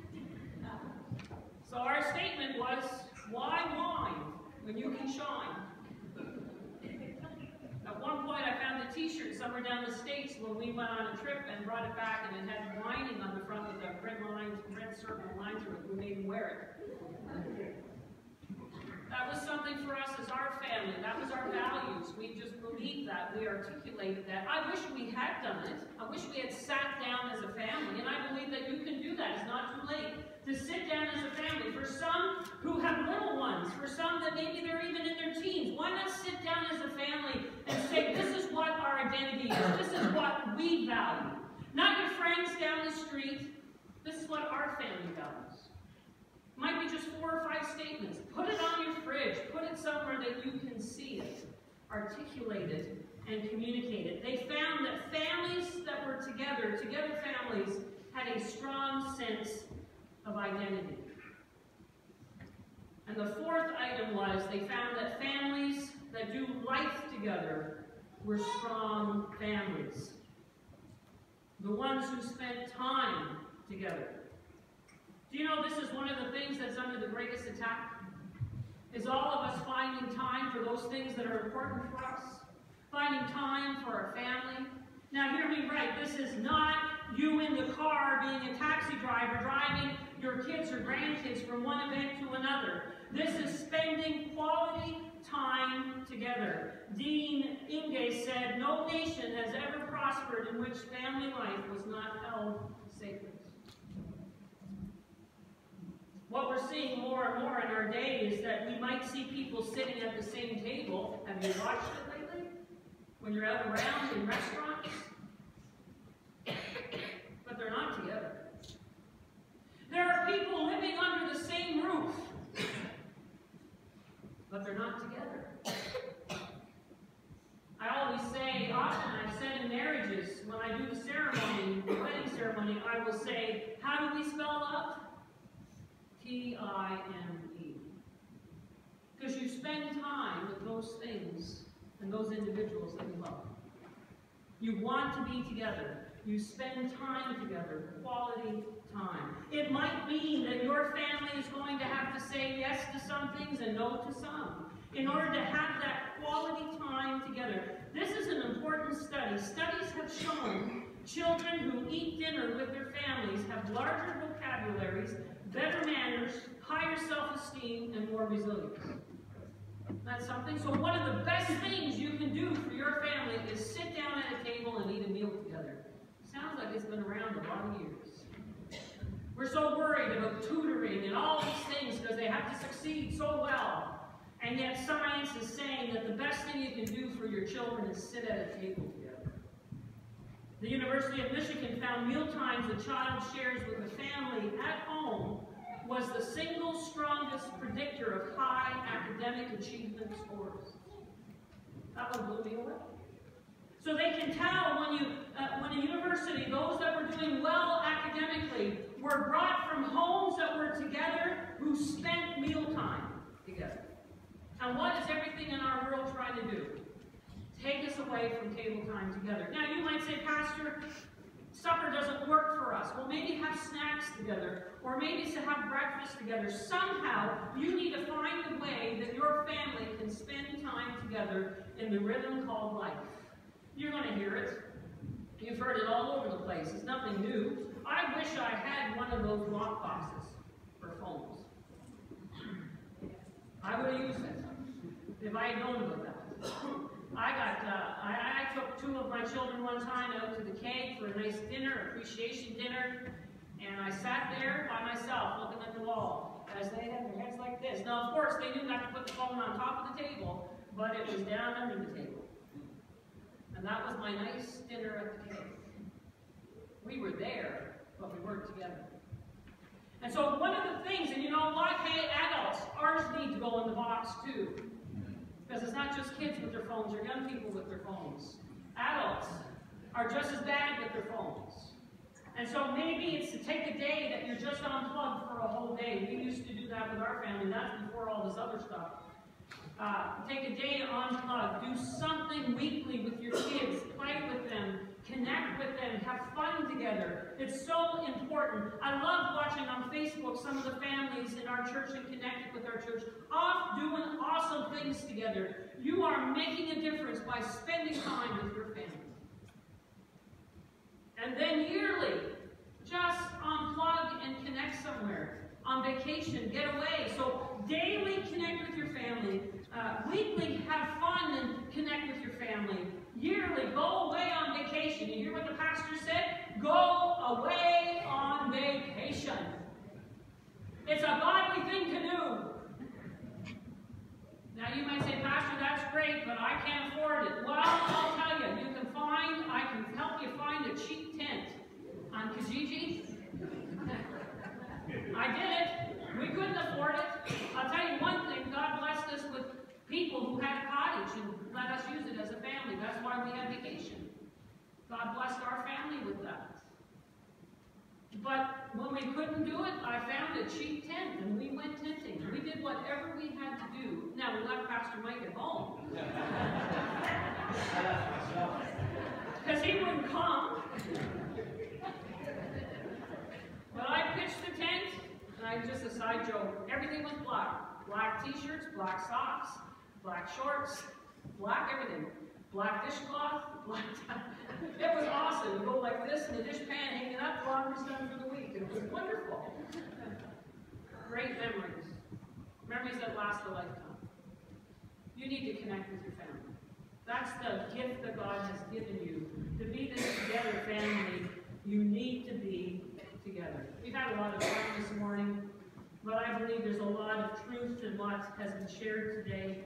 So our statement was, why whine when you can shine? At one point I found a t-shirt somewhere down the States when we went on a trip and brought it back, and it had whining on the front with a red lines, red circle lines through it. We made him wear it. That was something for us as our family. That was our values. We just believed that. We articulated that. I wish we had done it. I wish we had sat down as a family. And I believe that you can do that. It's not too late to sit down as a family. For some who have little ones, for some that maybe they're even in their teens, why not sit down as a family and say, this is what our identity is. This is what we value. Not your friends down the street. This is what our family values. Might be just four or five statements. Put it on your fridge. Put it somewhere that you can see it. articulated and communicated. They found that families that were together, together families, had a strong sense of identity. And the fourth item was they found that families that do life together were strong families. The ones who spent time together. Do you know this is one of the things that's under the greatest attack? Is all of us finding time for those things that are important for us? Finding time for our family? Now hear me right, this is not you in the car being a taxi driver driving your kids or grandkids from one event to another. This is spending quality time together. Dean Inge said, no nation has ever prospered in which family life was not held sacred. What we're seeing more and more in our day is that we might see people sitting at the same table. Have you watched it lately? When you're out around in restaurants? But they're not together. There are people living under the same roof, but they're not together. I always say, often I've said in marriages, when I do the ceremony, the wedding ceremony, I will say, how do we spell love? T I M E. Because you spend time with those things and those individuals that you love. You want to be together. You spend time together, quality time. It might mean that your family is going to have to say yes to some things and no to some in order to have that quality time together. This is an important study. Studies have shown children who eat dinner with their families have larger vocabularies, better manners, higher self-esteem, and more resilience. That's something. So one of the best things you can do for your family is sit down at a table and eat a meal together. Sounds like it's been around a lot of years. We're so worried about tutoring and all these things because they have to succeed so well. And yet science is saying that the best thing you can do for your children is sit at a table together. The University of Michigan found meal times a child shares with a family at home was the single strongest predictor of high academic achievement scores. That one blew me away. So they can tell when you, uh, when a university, those that were doing well academically were brought from homes that were together who spent mealtime together. And what is everything in our world trying to do? Take us away from table time together. Now you might say, Pastor, supper doesn't work for us. Well, maybe have snacks together, or maybe to have breakfast together. Somehow, you need to find a way that your family can spend time together in the rhythm called life. You're going to hear it. You've heard it all over the place. It's nothing new. I wish I had one of those lock boxes for phones. I would have used it if I had known about that. I got, uh, I, I took two of my children one time out to the keg for a nice dinner, appreciation dinner, and I sat there by myself looking at the wall as they had their heads like this. Now, of course, they knew not to put the phone on top of the table, but it was down under the table. And that was my nice dinner at the keg. We were there, but we weren't together. And so one of the things, and you know what, hey, adults, ours need to go in the box too. Because it's not just kids with their phones or young people with their phones. Adults are just as bad with their phones. And so maybe it's to take a day that you're just unplugged for a whole day. We used to do that with our family. That's before all this other stuff. Uh, take a day to unplug. Do something weekly with your kids. Play with them. Connect with them. Have fun together. It's so important. I love watching on Facebook some of the families in our church and connected with our church off doing awesome things together. You are making a difference by spending time with your family. And then yearly, just unplug and connect somewhere. On vacation, get away. So daily connect with your family. Uh, weekly, have fun and connect with your family. Yearly, go away on vacation. You hear what the pastor said? Go away on vacation. It's a godly thing to do. Now you might say, Pastor, that's great, but I can't afford it. Well, I'll tell you, you can find, I can help you find a cheap tent on Kijiji. I did it. We couldn't afford it. I'll tell you one thing, God blessed us with people who had a cottage and let us God blessed our family with that. But when we couldn't do it, I found a cheap tent and we went tenting. We did whatever we had to do. Now, we left Pastor Mike at home. Because he wouldn't come. But I pitched the tent, and I just a side joke. Everything was black. Black t-shirts, black socks, black shorts, black everything. Black dishcloth, black tie. It was awesome. You go like this and the dish pan hanging up, laundry's done for the week. It was wonderful. Great memories. Memories that last a lifetime. You need to connect with your family. That's the gift that God has given you. To be this together family, you need to be together. We've had a lot of fun this morning, but I believe there's a lot of truth in what has been shared today.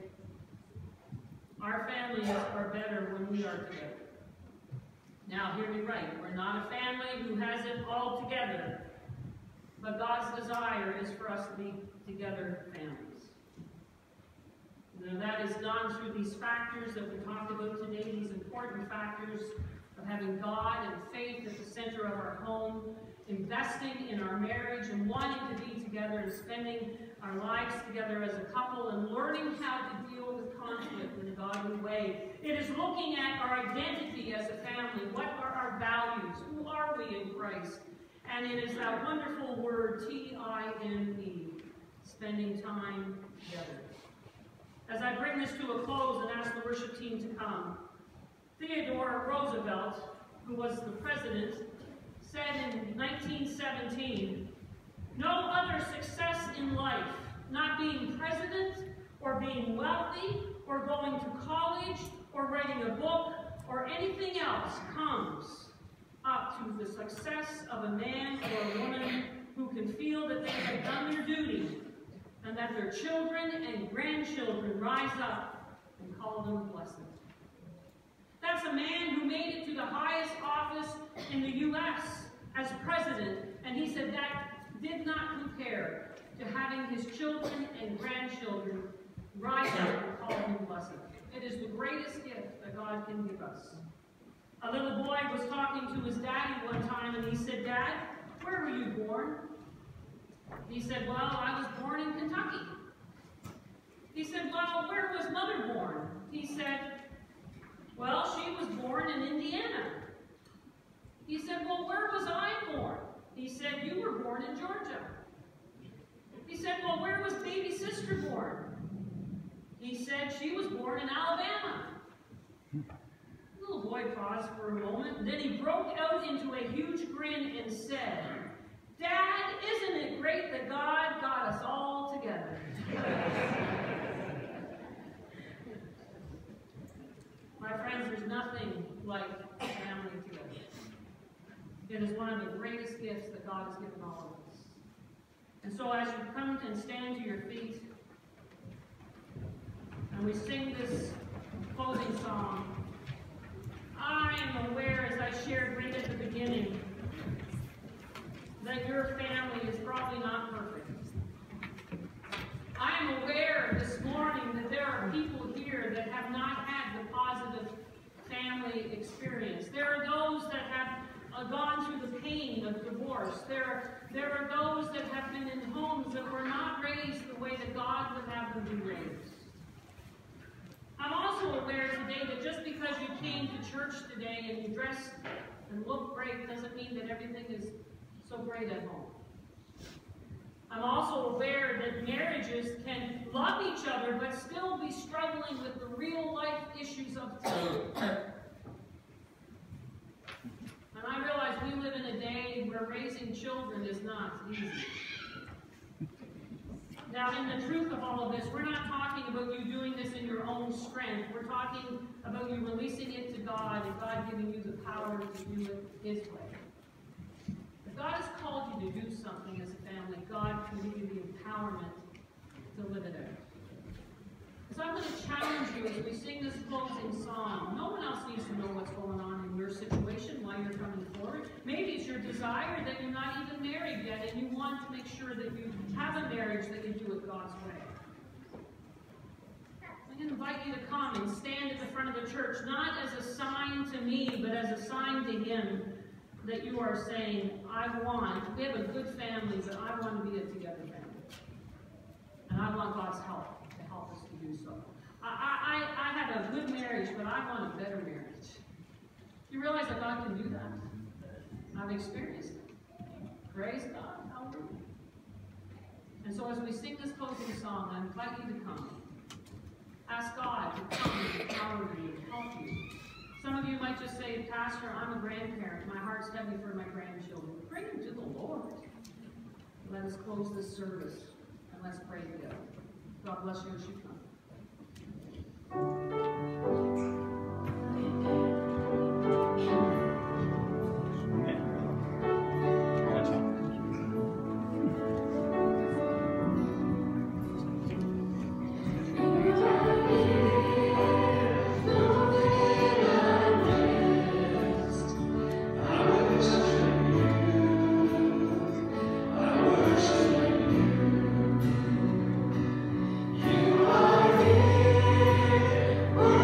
Our families are better when we are together. Now, hear me right. We're not a family who has it all together. But God's desire is for us to be together families. Now, that is done through these factors that we talked about today, these important factors of having God and faith at the center of our home, investing in our marriage and wanting to be together and spending our lives together as a couple and learning how to deal with conflict in a godly way. It is looking at our identity as a family. What are our values? Who are we in Christ? And it is that wonderful word, T I M E, spending time together. As I bring this to a close and ask the worship team to come, Theodore Roosevelt, who was the president, said in nineteen seventeen, "No other success in life, not being president, or being wealthy, or going to college, or writing a book, or anything else, comes up to the success of a man or a woman who can feel that they have done their duty, and that their children and grandchildren rise up and call them blessed." That's a man who made it to the highest office in the U S as president, and he said that did not compare to having his children and grandchildren rise up and call him blessed. It is the greatest gift that God can give us. A little boy was talking to his daddy one time, and he said, "Dad, where were you born?" He said, "Well, I was born in Kentucky." He said, "Well, where was Mother born?" He said, "Well, she was born in Indiana." He said, "Well, where was I born?" He said, "You were born in Georgia." He said, "Well, where was baby sister born?" He said, "She was born in Alabama." The little boy paused for a moment, then he broke out into a huge grin and said, "Dad, isn't it great that God got us all together?" My friends, there's nothing like family together. It is one of the greatest gifts that God has given all of us. And so as you come and stand to your feet, and we sing this closing song, I am aware, as I shared right at the beginning, that your family is probably not perfect. I am aware this morning that there are people here that have not had the positive family experience. There are those that have uh, gone through the pain of divorce. There, there are those that have been in homes that were not raised the way that God would have them be raised. I'm also aware today that just because you came to church today and you dressed and look great doesn't mean that everything is so great at home. I'm also aware that marriages can love each other but still be struggling with the real life issues of today. And I realize we live in a day where raising children is not easy. Now, in the truth of all of this, we're not talking about you doing this in your own strength. We're talking about you releasing it to God and God giving you the power to do it His way. If God has called you to do something as a family, God can give you the empowerment to live it out. So I'm going to challenge you as we sing this closing song. No one else needs to know what's going on in your situation while you're coming forward. Maybe it's your desire that you're not even married yet and you want to make sure that you have a marriage that you do it God's way. invite you to come and stand at the front of the church, not as a sign to me, but as a sign to him that you are saying, I want, we have a good family, but I want to be a together family. And I want God's help to help us to do so. I, I, I had a good marriage, but I want a better marriage. You realize that God can do that? I've experienced it. Praise God. Hallelujah. And so as we sing this closing song, I invite you to come. Ask God to come and empower you and help you. Some of you might just say, Pastor, I'm a grandparent. My heart's heavy for my grandchildren. Bring them to the Lord. Let us close this service and let's pray together. God bless you as you come. You are here.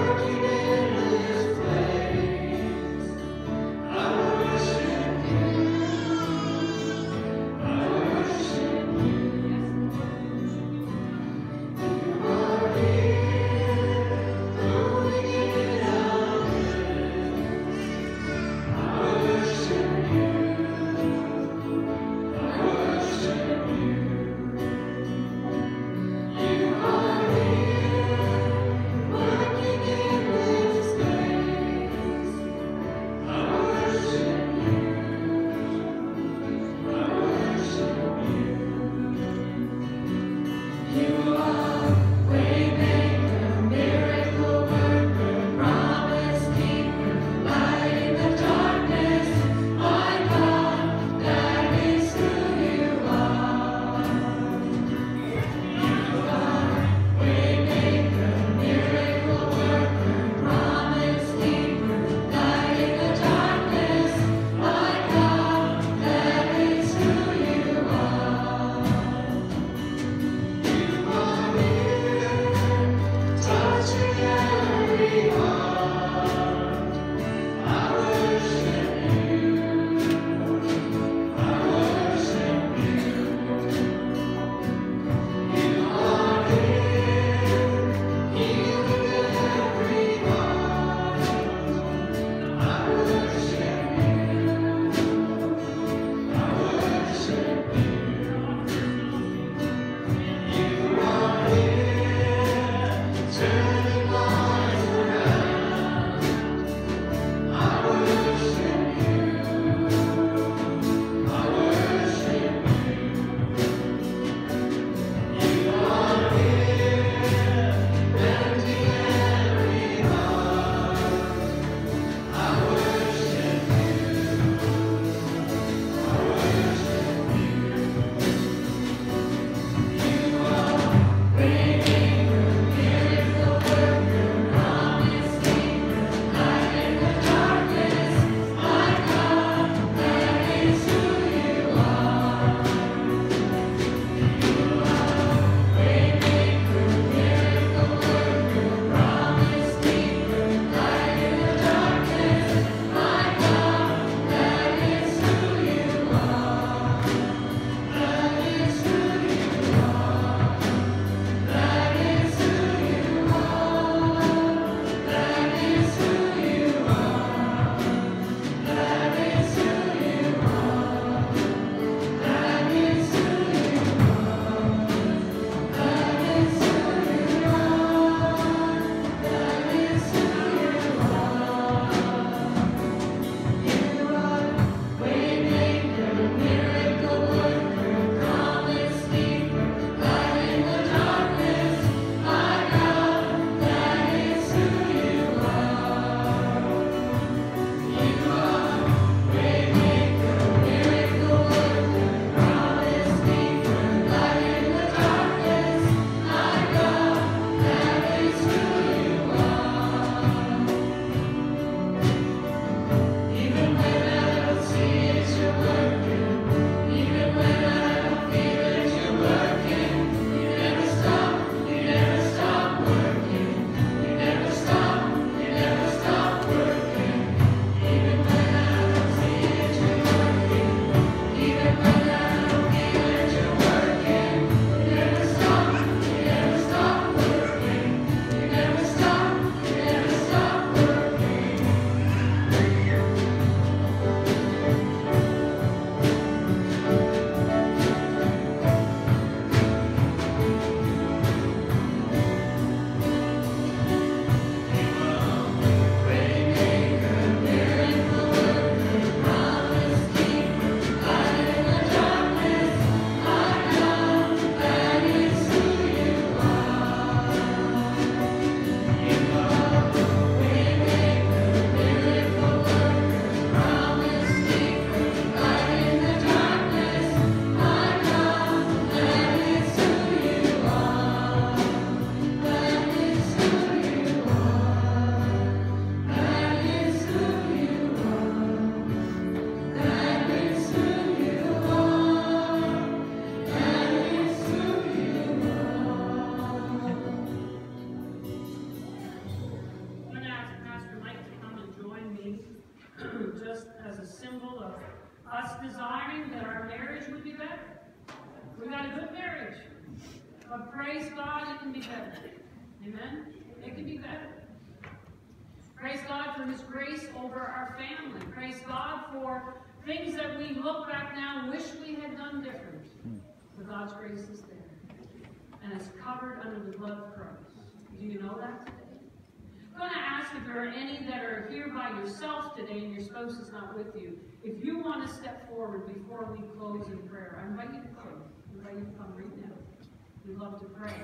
us desiring that our marriage would be better. We got a good marriage. But praise God, it can be better. Amen? It can be better. Praise God for His grace over our family. Praise God for things that we look back now and wish we had done different. But God's grace is there. And it's covered under the blood of Christ. Do you know that today? I'm going to ask if there are any that are here by yourself today and your spouse is not with you. If you want to step forward before we close in prayer, I invite you to come. I invite you to come right now. We'd love to pray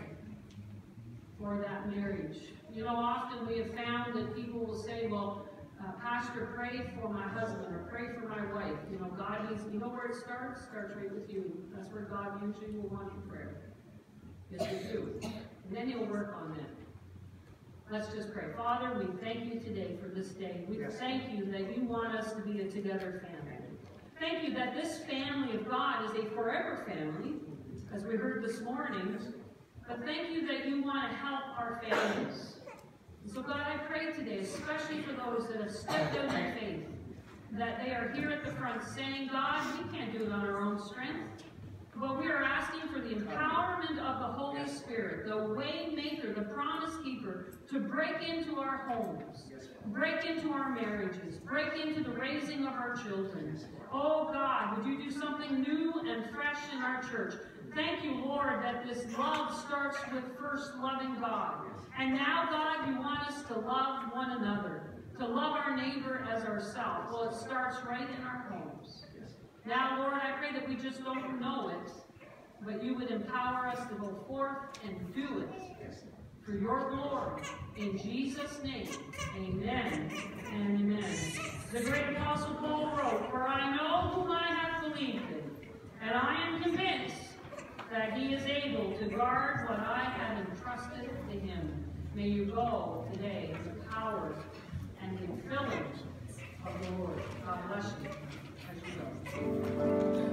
for that marriage. You know, often we have found that people will say, well, uh, Pastor, pray for my husband or pray for my wife. You know, God needs, you know where it starts? It starts right with you. That's where God usually will want your prayer. Yes, we do. And then He'll work on that. Let's just pray. Father, we thank you today for this day. We thank you that you want us to be a together family. Thank you that this family of God is a forever family, as we heard this morning. But thank you that you want to help our families. And so God, I pray today, especially for those that have stepped out in faith, that they are here at the front saying, God, we can't do it on our own strength. But we are asking for the empowerment of the Holy Spirit, the way maker, the promise keeper, to break into our homes, break into our marriages, break into the raising of our children. Oh God, would you do something new and fresh in our church? Thank you, Lord, that this love starts with first loving God. And now, God, you want us to love one another, to love our neighbor as ourselves. Well, it starts right in our homes. Now, Lord, I pray that we just don't know it, but you would empower us to go forth and do it for your glory. In Jesus' name, amen and amen. The great Apostle Paul wrote, for I know whom I have believed in, and I am convinced that he is able to guard what I have entrusted to him. May you go today in the power and the filling of the Lord. God bless you as you go.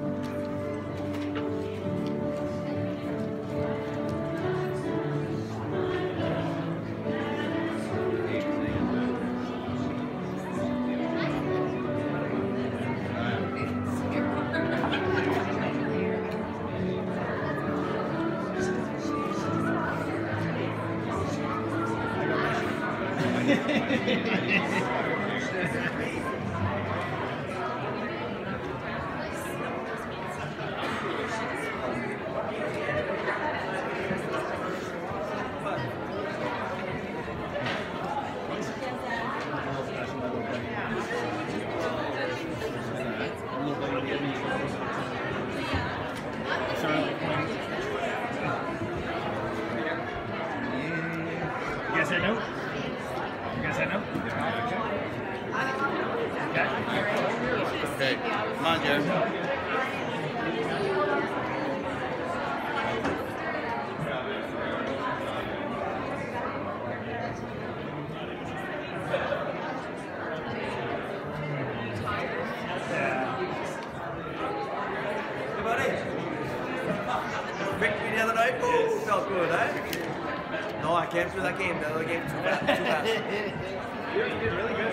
Came through that game, the other game too fast. Too fast. You're really good.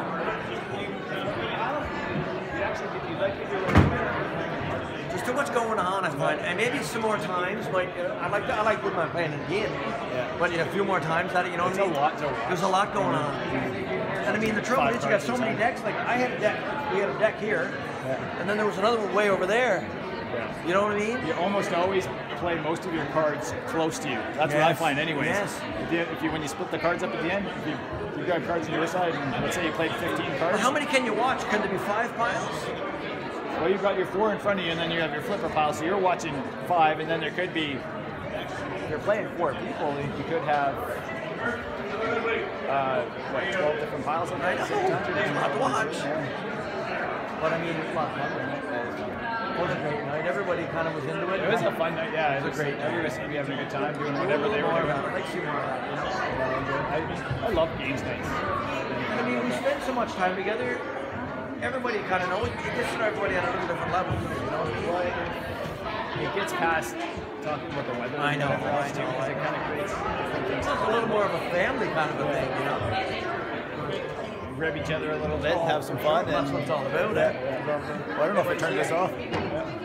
You actually you like to do There's too much going on, I find, and maybe some more times. Like uh, I like, I like when I'm playing a game, yeah. But a few more times at it, you know. It's what I mean? a lot. It's a lot. There's a lot going on, and I mean the trouble is you got so many decks. Like I had a deck, we had a deck here, yeah. And then there was another one way over there. Yeah. You know what I mean? You almost always play most of your cards close to you. That's yes. what I find anyways. Yes. If you, if you, when you split the cards up at the end, if you, you've got cards on your side, and let's say you played fifteen cards. But how many can you watch? Can there be five piles? Well, you've got your four in front of you, and then you have your flipper pile, so you're watching five, and then there could be, if you're playing four people, you could have, uh, what, twelve different piles on right? at the same time? There's a lot to watch. Yeah. But I mean, it's a lot of fun. It was a great night. Everybody kind of was into it. It was a fun night, yeah. It was, it was a great night. Everybody seemed to be having a good time doing whatever they were doing. I'd like to see more of that, you know? I, I love games nights. And I mean, we spend so much time together. Everybody kind of knows. It gets to know everybody on a little different level, you know? Well, it, it gets past talking about the weather. I know, I know. Too, it kind of creates different things. It's a little more of a family kind of a thing, you know? grab each other a little bit, have some fun. That's And what it's all about. Yeah. eh? Well, I don't know if I turned this off.